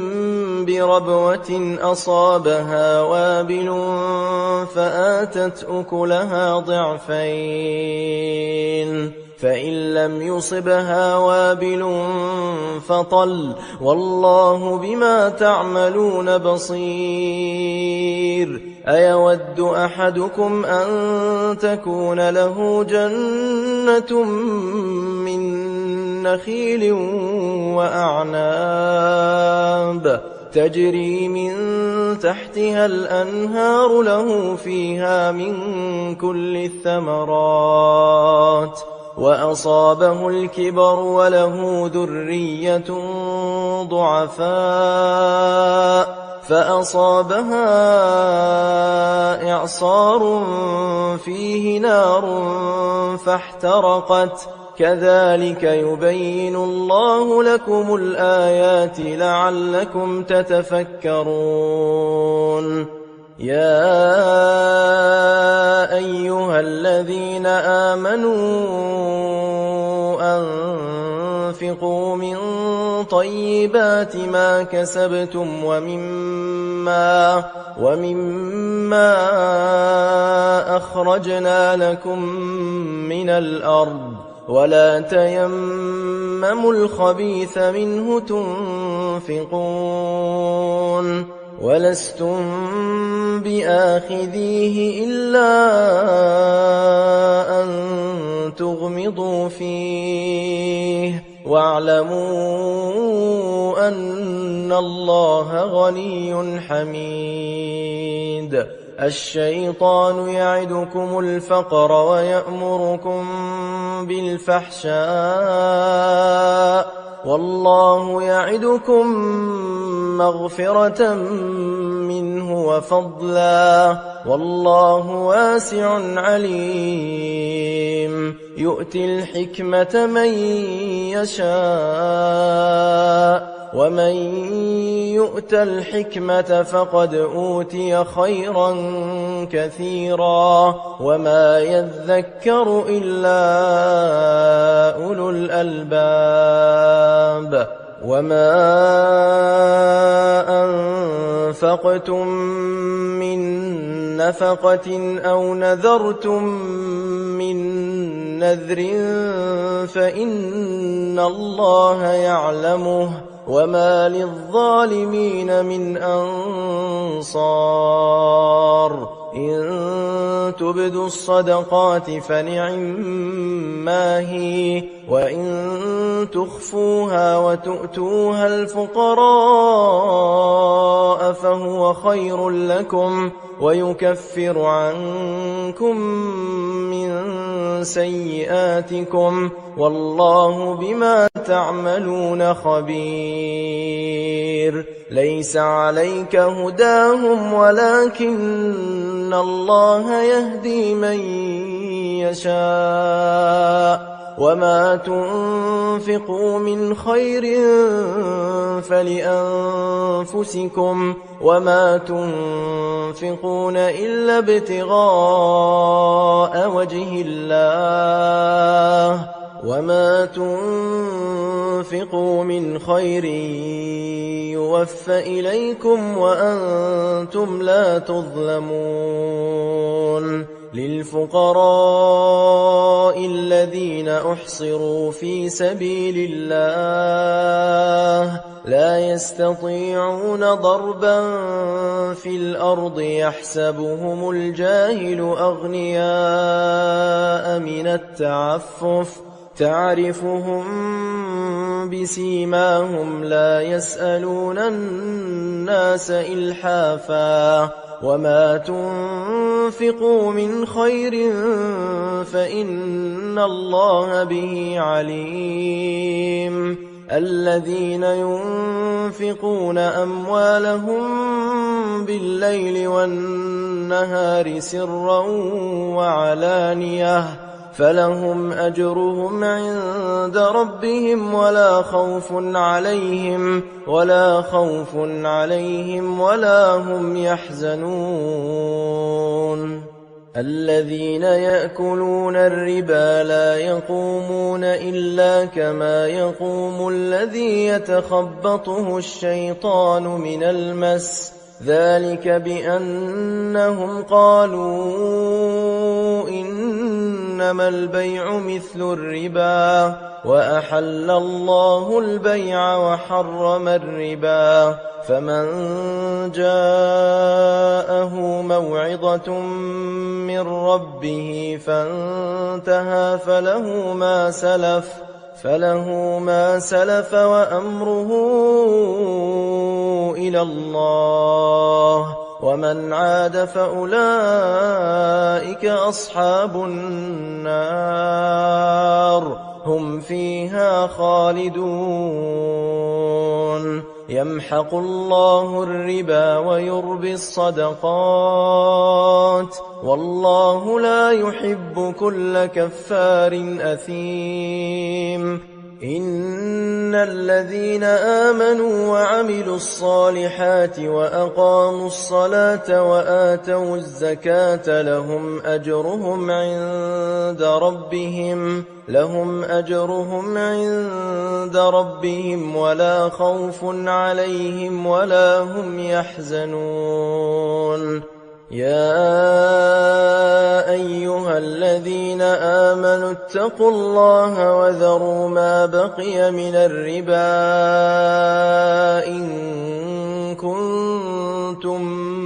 بربوة أصابها وابل فآتت أكلها ضعفين فإن لم يصبها وابل فطل والله بما تعملون بصير أيود أحدكم أن تكون له جنة من نخيل وأعناب تجري من تحتها الأنهار له فيها من كل الثمرات وأصابه الكبر وله ذرية ضعفاء فأصابها إعصار فيه نار فاحترقت كذلك يبين الله لكم الآيات لعلكم تتفكرون يا أيها الذين آمنوا أنفقوا من طيبات ما كسبتم ومما أخرجنا لكم من الأرض ولا تيمموا الخبيث منه تنفقون ولستم بآخذيه إلا أن تغمضوا فيه واعلموا أن الله غني حميد الشيطان يعدكم الفقر ويأمركم بالفحشاء والله يعدكم مغفرة منه وفضلا والله واسع عليم يؤتي الحكمة من يشاء ومن يؤت الحكمة فقد أوتي خيرا كثيرا وما يذكر إلا أولو الألباب وما أنفقتم من نفقة أو نذرتم من نذر فإن الله يعلمه وما للظالمين من أنصار إن تبدوا الصدقات فنعما هي وإن تخفوها وتؤتوها الفقراء فهو خير لكم ويكفر عنكم من سيئاتكم والله بما تعملون خبير ليس عليك هداهم ولكن الله يهدي من يشاء وما تنفقوا من خير فلأنفسكم وما تنفقون إلا ابتغاء وجه الله وما تنفقوا من خير يوفى إليكم وأنتم لا تظلمون للفقراء الذين أحصروا في سبيل الله لا يستطيعون ضربا في الأرض يحسبهم الجاهل أغنياء من التعفف تعرفهم بسيماهم لا يسألون الناس إلحافا وما تنفقوا من خير فإن الله به عليم الذين ينفقون أموالهم بالليل والنهار سرا وعلانية فلهم أجرهم عند ربهم ولا خوف عليهم ولا هم يحزنون الذين يأكلون الربا لا يقومون إلا كما يقوم الذي يتخبطه الشيطان من المس ذلك بأنهم قالوا إنما البيع مثل الربا وأحل الله البيع وحرم الربا فمن جاءه موعظة من ربه فانتهى فله ما سلف وأمره إلى الله ومن عاد فأولئك أصحاب النار هم فيها خالدون يمحق الله الربا ويربي الصدقات والله لا يحب كل كفار أثيم إن الذين آمنوا وعملوا الصالحات وأقاموا الصلاة وآتوا الزكاة لهم أجرهم عند ربهم ولا خوف عليهم ولا هم يحزنون يا أيها الذين آمنوا اتقوا الله وذروا ما بقي من الربا إن كنتم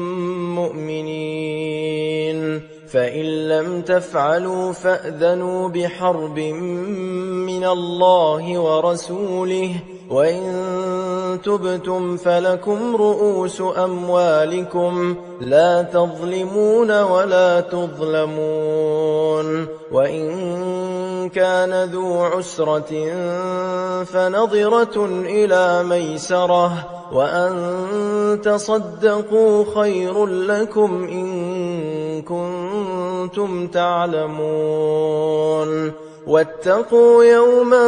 مؤمنين فإن لم تفعلوا فأذنوا بحرب من الله ورسوله وإن تبتم فلكم رؤوس أموالكم لا تظلمون ولا تظلمون وإن كان ذو عسرة فنظرة إلى ميسرة وأن تصدقوا خير لكم إن كنتم تعلمون واتقوا يوما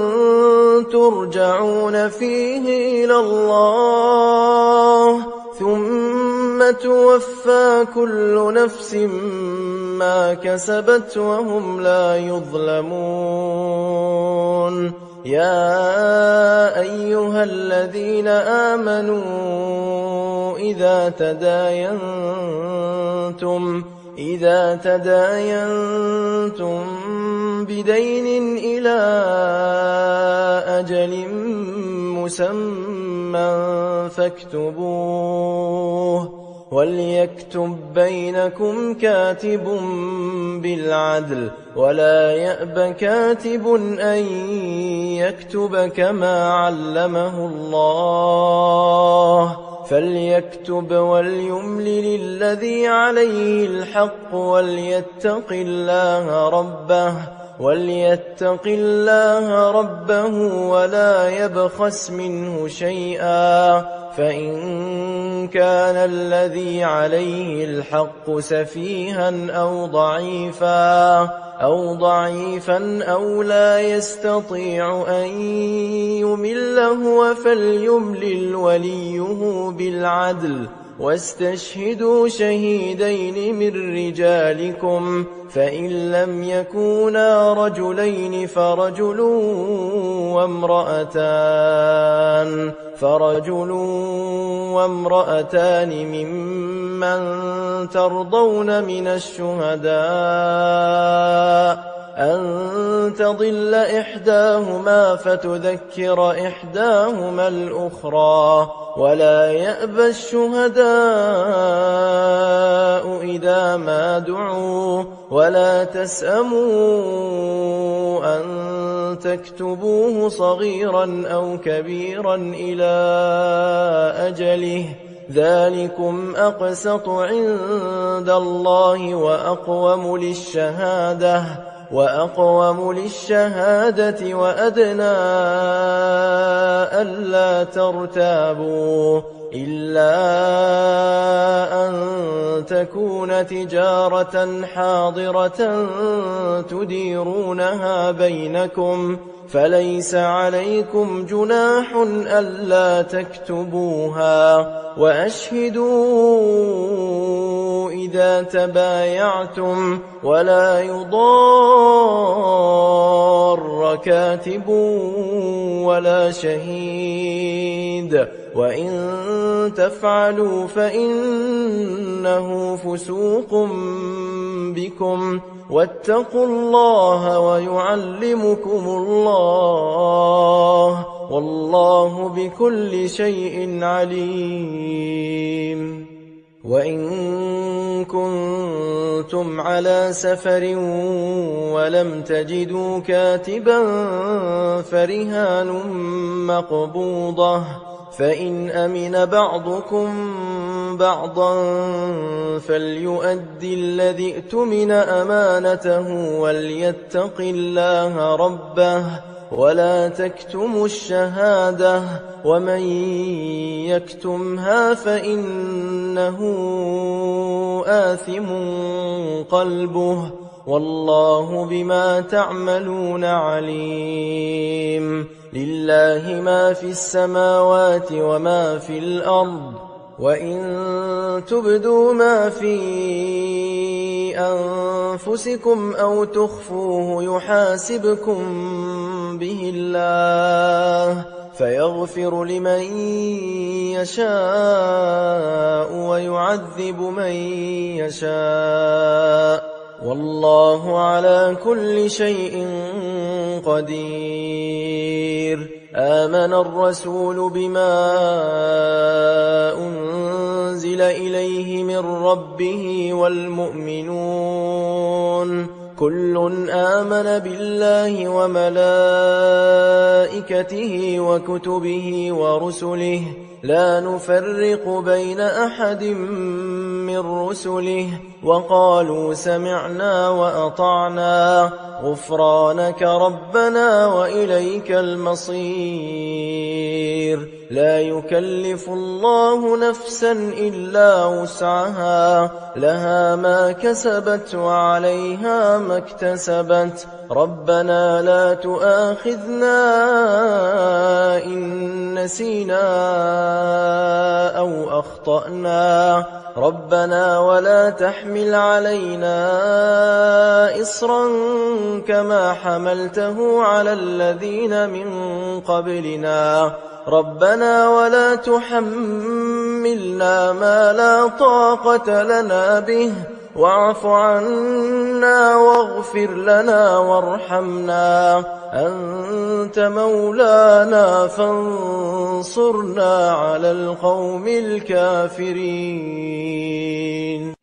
ترجعون فيه إلى الله ثم توفى كل نفس ما كسبت وهم لا يظلمون يا أيها الذين آمنوا إذا تداينتم بدين إلى أجل مسمى فاكتبوه وليكتب بينكم كاتب بالعدل ولا يأب كاتب أن يكتب كما علمه الله فليكتب وليملل الذي عليه الحق وليتق الله ربه ولا يبخس منه شيئا فإن كان الذي عليه الحق سفيها أو ضعيفا أو لا يستطيع أن يمل هو فليملل وليه بالعدل واستشهدوا شهيدين من رجالكم فإن لم يكونا رجلين فرجل وامرأتان ممن ترضون من الشهداء أن تضل إحداهما فتذكر إحداهما الأخرى ولا يأبى الشهداء إذا ما دعوا ولا تسأموا أن تكتبوه صغيرا أو كبيرا إلى أجله ذلكم أقسط عند الله وأقوم للشهادة وأدنى ألا ترتابوا إلا أن تكون تجارة حاضرة تديرونها بينكم فليس عليكم جناح ألا تكتبوها وأشهدوا إذا تبايعتم ولا يضار كاتب ولا شهيد وإن تفعلوا فإنه فسوق بكم واتقوا الله ويعلمكم الله والله بكل شيء عليم. وإن كنتم على سفر ولم تجدوا كاتبا فرهان مقبوضة فإن أمن بعضكم بعضا فليؤدي الذي اؤتمن أمانته وليتق الله ربه ولا تكتموا الشهادة ومن يكتمها فإنه آثم قلبه والله بما تعملون عليم. لله ما في السماوات وما في الأرض وإن تبدوا ما في أنفسكم أو تخفوه يحاسبكم به الله فيغفر لمن يشاء ويعذب من يشاء والله على كل شيء قدير. آمن الرسول بما أنزل إليه من ربه والمؤمنون كل آمن بالله وملائكته وكتبه ورسله لا نفرق بين أحد من رسله وقالوا سمعنا وأطعنا غفرانك ربنا وإليك المصير. لا يكلف الله نفسا إلا وسعها لها ما كسبت وعليها ما اكتسبت ربنا لا تؤاخذنا إن نسينا أو أخطأنا ربنا ولا تحمل علينا إصرا كما حملته على الذين من قبلنا ربنا ولا تحملنا ما لا طاقة لنا به واعف عنا واغفر لنا وارحمنا أنت مولانا فانصرنا على القوم الكافرين.